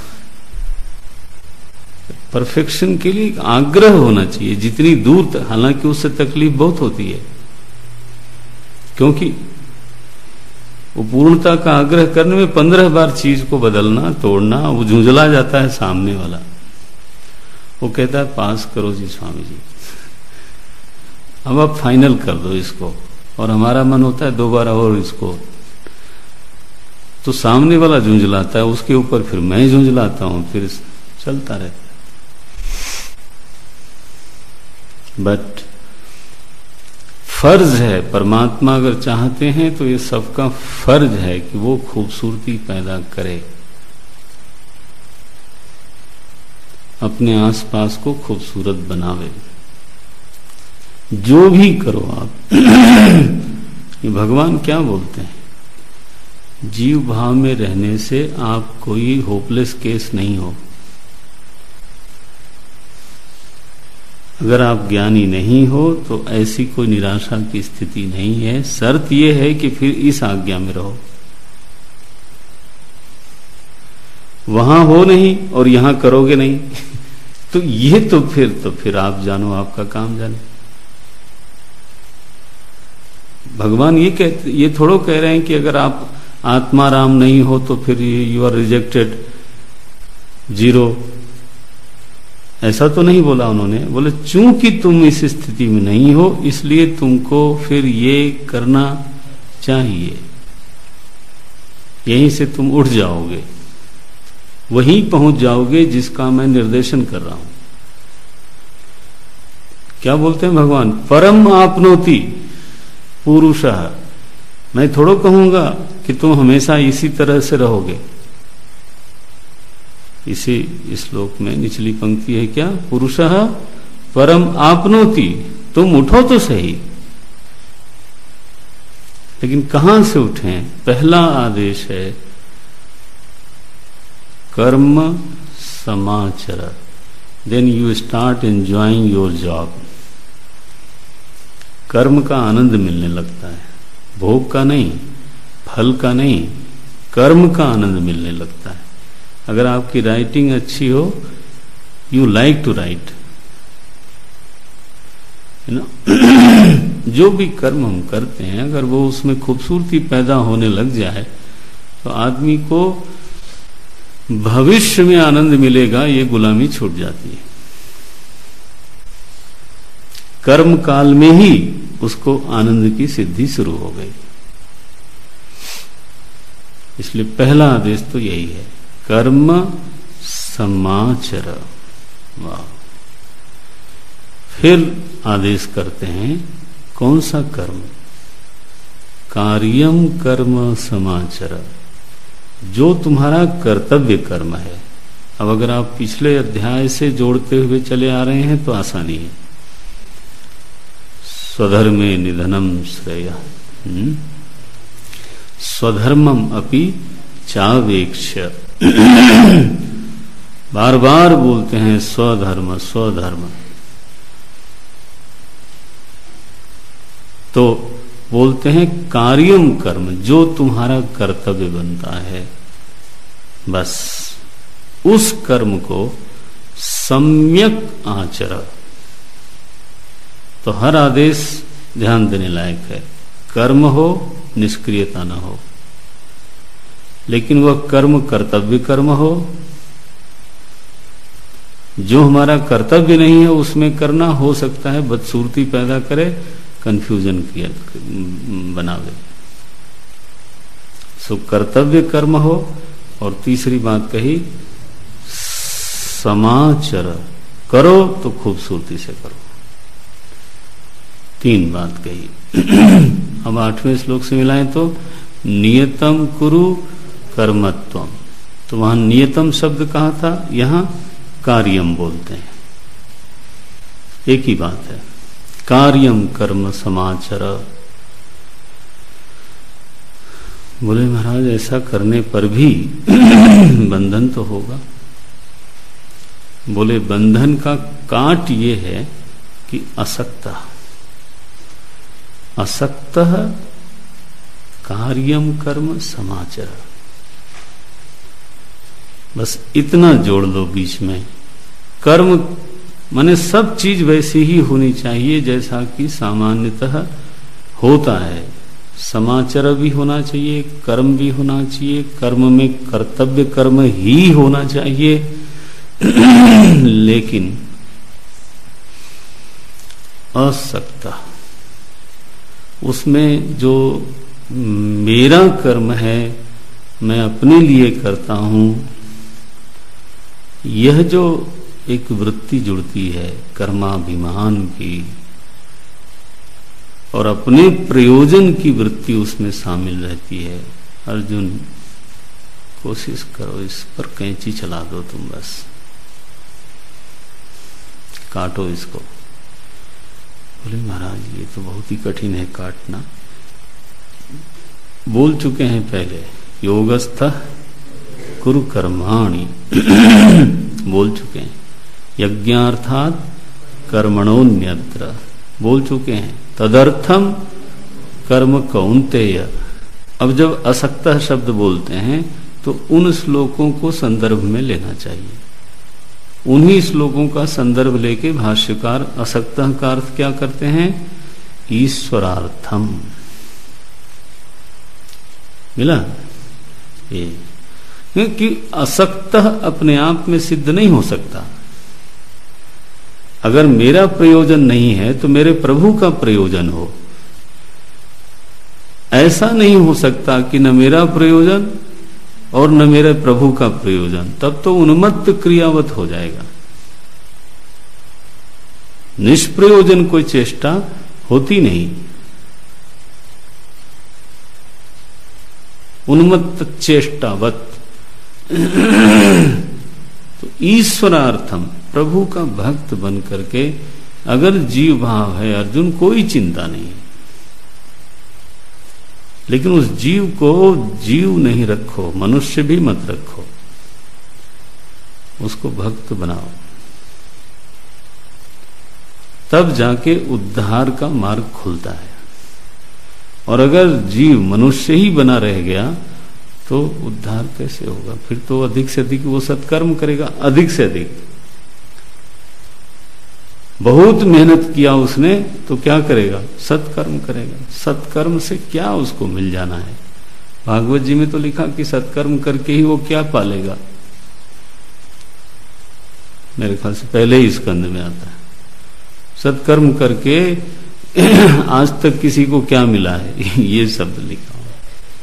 Perfection के लिए आग्रह होना चाहिए जितनी दूर तक, हालांकि उससे तकलीफ बहुत होती है, क्योंकि वो पूर्णता का आग्रह करने में 15 बार चीज को बदलना, तोड़ना, वो झुंझला जाता है सामने वाला। वो कहता है पास करो जी स्वामी जी, अब आप फाइनल कर दो इसको, और हमारा मन होता है दोबारा और इसको। तो सामने वाला झुंझलाता है, उसके ऊपर फिर मैं झुंझलाता हूं, फिर चलता रहता है। बट फर्ज है, परमात्मा अगर चाहते हैं तो ये सबका फर्ज है कि वो खूबसूरती पैदा करे, अपने आसपास को खूबसूरत बनावे। जो भी करो आप ये भगवान क्या बोलते हैं, जीव भाव में रहने से आप कोई होपलेस केस नहीं हो। अगर आप ज्ञानी नहीं हो तो ऐसी कोई निराशा की स्थिति नहीं है। शर्त यह है कि फिर इस आज्ञा में रहो। वहां हो नहीं और यहां करोगे नहीं तो ये तो फिर आप जानो, आपका काम जाने। भगवान ये थोड़ो कह रहे हैं कि अगर आप आत्मा राम नहीं हो तो फिर यू आर रिजेक्टेड, जीरो। ऐसा तो नहीं बोला उन्होंने। बोले चूंकि तुम इस स्थिति में नहीं हो इसलिए तुमको फिर ये करना चाहिए। यहीं से तुम उठ जाओगे, वहीं पहुंच जाओगे जिसका मैं निर्देशन कर रहा हूं। क्या बोलते हैं भगवान, परम आपनोति पुरुषः। मैं थोड़ो कहूंगा कि तुम हमेशा इसी तरह से रहोगे। इसी श्लोक में निचली पंक्ति है क्या, पुरुषः परम आपनोति। तुम उठो तो सही, लेकिन कहां से उठें। पहला आदेश है कर्म समाचर, then you start enjoying your job. कर्म का आनंद मिलने लगता है, भोग का नहीं, फल का नहीं, कर्म का आनंद मिलने लगता है। अगर आपकी राइटिंग अच्छी हो, यू लाइक टू राइट, है ना। जो भी कर्म हम करते हैं, अगर वो उसमें खूबसूरती पैदा होने लग जाए तो आदमी को भविष्य में आनंद मिलेगा, ये गुलामी छूट जाती है। कर्म काल में ही उसको आनंद की सिद्धि शुरू हो गई। इसलिए पहला आदेश तो यही है, कर्म समाचर। वाह। फिर आदेश करते हैं, कौन सा कर्म? कार्यम कर्म समाचर, जो तुम्हारा कर्तव्य कर्म है। अब अगर आप पिछले अध्याय से जोड़ते हुए चले आ रहे हैं तो आसानी है। स्वधर्मे निधनम श्रेय, स्वधर्मम अपि चावेक्ष। बार बार बोलते हैं स्वधर्म स्वधर्म। तो बोलते हैं कार्यम कर्म, जो तुम्हारा कर्तव्य बनता है, बस उस कर्म को सम्यक आचर। तो हर आदेश ध्यान देने लायक है। कर्म हो, निष्क्रियता न हो, लेकिन वह कर्म कर्तव्य कर्म हो। जो हमारा कर्तव्य नहीं है उसमें करना हो सकता है बदसूरती पैदा करे, कंफ्यूजन किया बनावे। सो कर्तव्य कर्म हो। और तीसरी बात कही, समाचर, करो तो खूबसूरती से करो। तीन बात कही। अब 8वें श्लोक से मिलाएं तो नियतम कुरु कर्मत्वम। तो वहां नियतम शब्द कहा था, यहां कार्यम बोलते हैं, एक ही बात है। कार्यम कर्म समाचर। बोले महाराज ऐसा करने पर भी बंधन तो होगा। बोले बंधन का काट ये है कि असक्त असक्त कार्यम कर्म समाचर। बस इतना जोड़ लो बीच में। कर्म माने सब चीज वैसी ही होनी चाहिए जैसा कि सामान्यतः होता है। समाचार भी होना चाहिए, कर्म भी होना चाहिए, कर्म में कर्तव्य कर्म ही होना चाहिए। लेकिन असक्त, उसमें जो मेरा कर्म है, मैं अपने लिए करता हूं, यह जो एक वृत्ति जुड़ती है कर्माभिमान की, और अपने प्रयोजन की वृत्ति उसमें शामिल रहती है। अर्जुन कोशिश करो, इस पर कैंची चला दो तुम, बस काटो इसको। बोले महाराज ये तो बहुत ही कठिन है काटना। बोल चुके हैं पहले, योगस्थ कुरु कर्माणि। बोल चुके हैं, यज्ञार्थात कर्मणोन्यत्र। बोल चुके हैं, तदर्थम कर्म कौन्तेय। अब जब असक्त शब्द बोलते हैं तो उन श्लोकों को संदर्भ में लेना चाहिए। उन्हीं श्लोकों का संदर्भ लेके भाष्यकार असक्त का अर्थ क्या करते हैं? ईश्वरार्थम। मिला ये, क्योंकि असक्त अपने आप में सिद्ध नहीं हो सकता। अगर मेरा प्रयोजन नहीं है तो मेरे प्रभु का प्रयोजन हो। ऐसा नहीं हो सकता कि न मेरा प्रयोजन और न मेरे प्रभु का प्रयोजन, तब तो उन्मत्त क्रियावत हो जाएगा। निष्प्रयोजन कोई चेष्टा होती नहीं, उन्मत्त चेष्टावत। तो ईश्वरार्थम, प्रभु का भक्त बन करके अगर जीव भाव है अर्जुन, कोई चिंता नहीं। लेकिन उस जीव को जीव नहीं रखो, मनुष्य भी मत रखो। उसको भक्त बनाओ, तब जाके उद्धार का मार्ग खुलता है। और अगर जीव मनुष्य ही बना रह गया तो उद्धार कैसे होगा? फिर तो अधिक से अधिक वो सत्कर्म करेगा, अधिक से अधिक। बहुत मेहनत किया उसने तो क्या करेगा? सत्कर्म करेगा। सत्कर्म से क्या उसको मिल जाना है? भागवत जी में तो लिखा कि सत्कर्म करके ही वो क्या पालेगा। मेरे ख्याल से पहले ही स्कंद में आता है, सत्कर्म करके आज तक किसी को क्या मिला है, ये शब्द लिखा हुआ।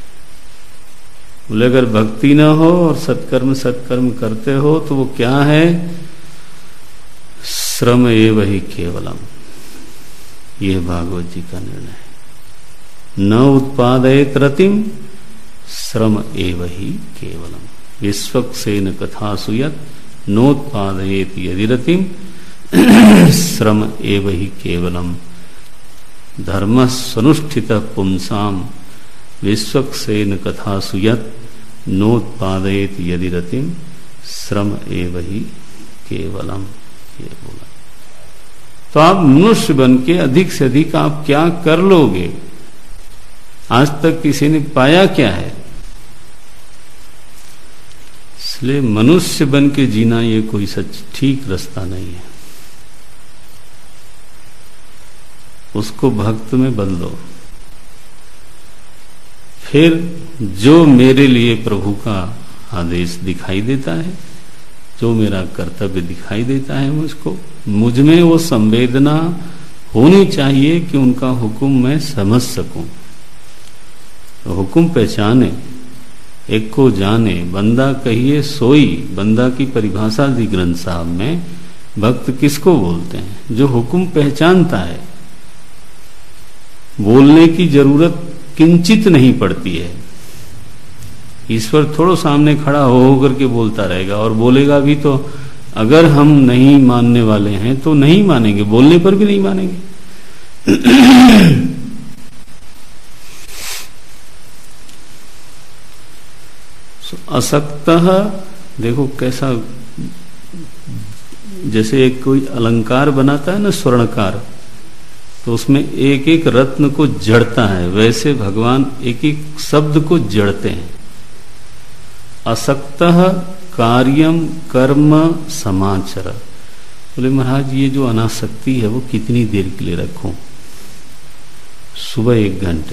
बोले अगर भक्ति ना हो और सत्कर्म करते हो तो वो क्या है? श्रम एव ही केवलम। यह भागवत जी का निर्णय है। न उत्पादयेत रतिम श्रम एव ही केवलम। विश्वक्सेन कथा सुयत नोत्पादयेत यदि रतिम श्रम एव ही केवलम। धर्म स्वनुष्ठित पुंसाम विश्वक्सेन कथा सुयत नोत्पादयेत यदि रतिम श्रम एव ही केवलम। ये बोला। तो आप मनुष्य बन के अधिक से अधिक आप क्या कर लोगे? आज तक किसी ने पाया क्या है? इसलिए मनुष्य बन के जीना ये कोई सच ठीक रास्ता नहीं है। उसको भक्त में बदलो। फिर जो मेरे लिए प्रभु का आदेश दिखाई देता है, जो मेरा कर्तव्य दिखाई देता है मुझको, मुझ में वो संवेदना होनी चाहिए कि उनका हुक्म मैं समझ सकूं। तो हुक्म पहचाने, एक को जाने, बंदा कहिए सोई। बंदा की परिभाषा दी ग्रंथ साहब में। भक्त किसको बोलते हैं? जो हुक्म पहचानता है। बोलने की जरूरत किंचित नहीं पड़ती है। ईश्वर थोड़ा सामने खड़ा हो करके बोलता रहेगा, और बोलेगा भी तो अगर हम नहीं मानने वाले हैं तो नहीं मानेंगे, बोलने पर भी नहीं मानेंगे। असक्तः, देखो कैसा, जैसे एक कोई अलंकार बनाता है ना स्वर्णकार, तो उसमें एक एक रत्न को जड़ता है, वैसे भगवान एक एक शब्द को जड़ते हैं। असक्तः कार्यम कर्म समाचर। बोले महाराज ये जो अनासक्ति है वो कितनी देर के लिए रखूं? सुबह 1 घंटे,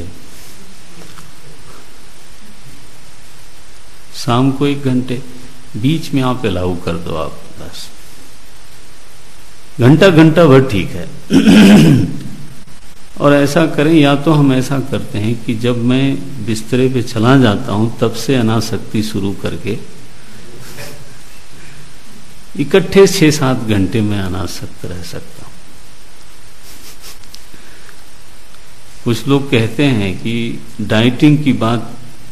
शाम को 1 घंटे, बीच में आप अलाउ कर दो। आप बस घंटा घंटा भर ठीक है। और ऐसा करें, या तो हम ऐसा करते हैं कि जब मैं बिस्तरे पे चला जाता हूं तब से अनासक्ति शुरू करके इकट्ठे 6-7 घंटे में अनासक्त रह सकता हूं। कुछ लोग कहते हैं कि डाइटिंग की बात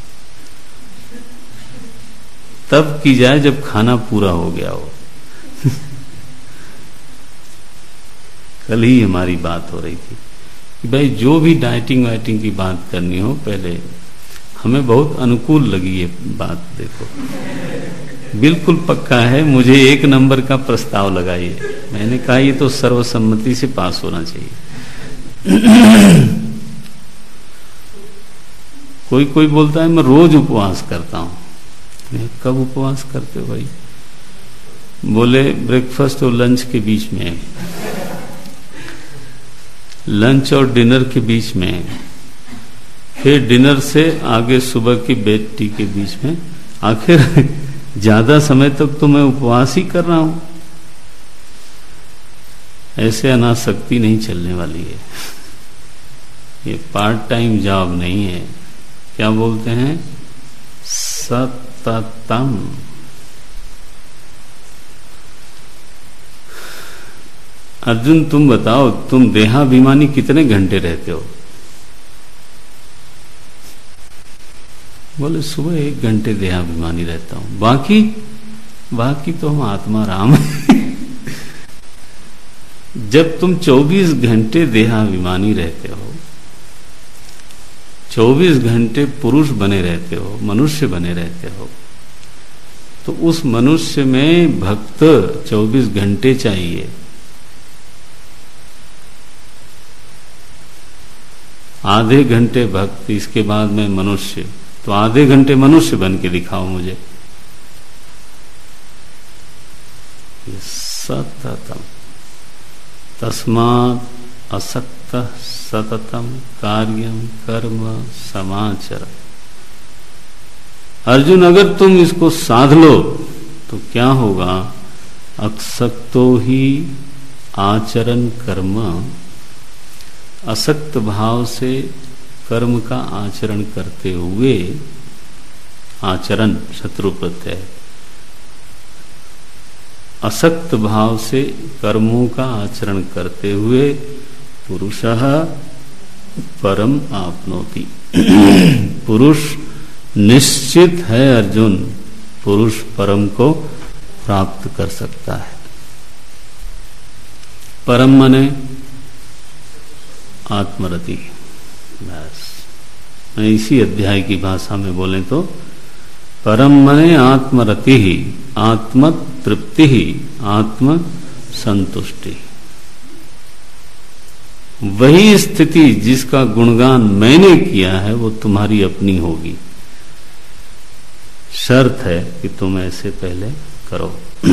तब की जाए जब खाना पूरा हो गया हो। कल ही हमारी बात हो रही थी कि भाई जो भी डाइटिंग वाइटिंग की बात करनी हो, पहले हमें बहुत अनुकूल लगी ये बात। देखो बिल्कुल पक्का है, मुझे 1 नंबर का प्रस्ताव लगाइए। मैंने कहा ये तो सर्वसम्मति से पास होना चाहिए। कोई कोई बोलता है मैं रोज उपवास करता हूं। कब उपवास करते हो भाई? बोले ब्रेकफास्ट और लंच के बीच में, लंच और डिनर के बीच में, फिर डिनर से आगे सुबह की बेड टी के बीच में। आखिर ज्यादा समय तक तो मैं उपवास ही कर रहा हूं। ऐसे अनासक्ति नहीं चलने वाली है। ये पार्ट टाइम जॉब नहीं है। क्या बोलते हैं? सततम। अर्जुन तुम बताओ, तुम देहाभिमानी कितने घंटे रहते हो? बोले सुबह 1 घंटे देहाभिमानी रहता हूं, बाकी तो हम आत्मा राम। जब तुम 24 घंटे देहाभिमानी रहते हो, 24 घंटे पुरुष बने रहते हो, मनुष्य बने रहते हो, तो उस मनुष्य में भक्त 24 घंटे चाहिए। आधे घंटे भक्त, इसके बाद में मनुष्य, तो आधे घंटे मनुष्य बन के दिखाओ मुझे। सततम तस्मात् असक्त सततम कार्यम कर्म समाचर। अर्जुन, अगर तुम इसको साध लो तो क्या होगा? असक्तो ही आचरण कर्म, असक्त भाव से कर्म का आचरण करते हुए, आचरण शत्रु प्रत्यय, असक्त भाव से कर्मों का आचरण करते हुए पुरुषः परम आपनोति। पुरुष निश्चित है अर्जुन, पुरुष परम को प्राप्त कर सकता है। परम मने आत्मरति। बस इसी अध्याय की भाषा में बोले तो परम मने आत्मरति ही, आत्म तृप्ति ही, आत्म संतुष्टि। वही स्थिति जिसका गुणगान मैंने किया है वो तुम्हारी अपनी होगी। शर्त है कि तुम ऐसे पहले करो।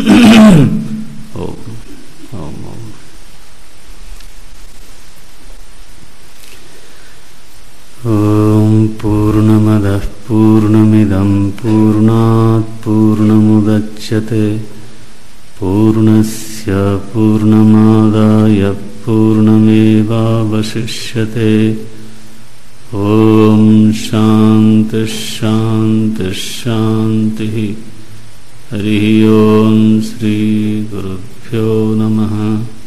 ओम ओम ओम। ओम पूर्णमदः पूर्णमिदं पूर्णात् पूर्णमुदच्यते पूर्णस्य पूर्णमादाय पूर्णमेवावशिष्यते। ओम शांति शांति शांति। हरि ओम। श्री गुरुभ्यो नमः।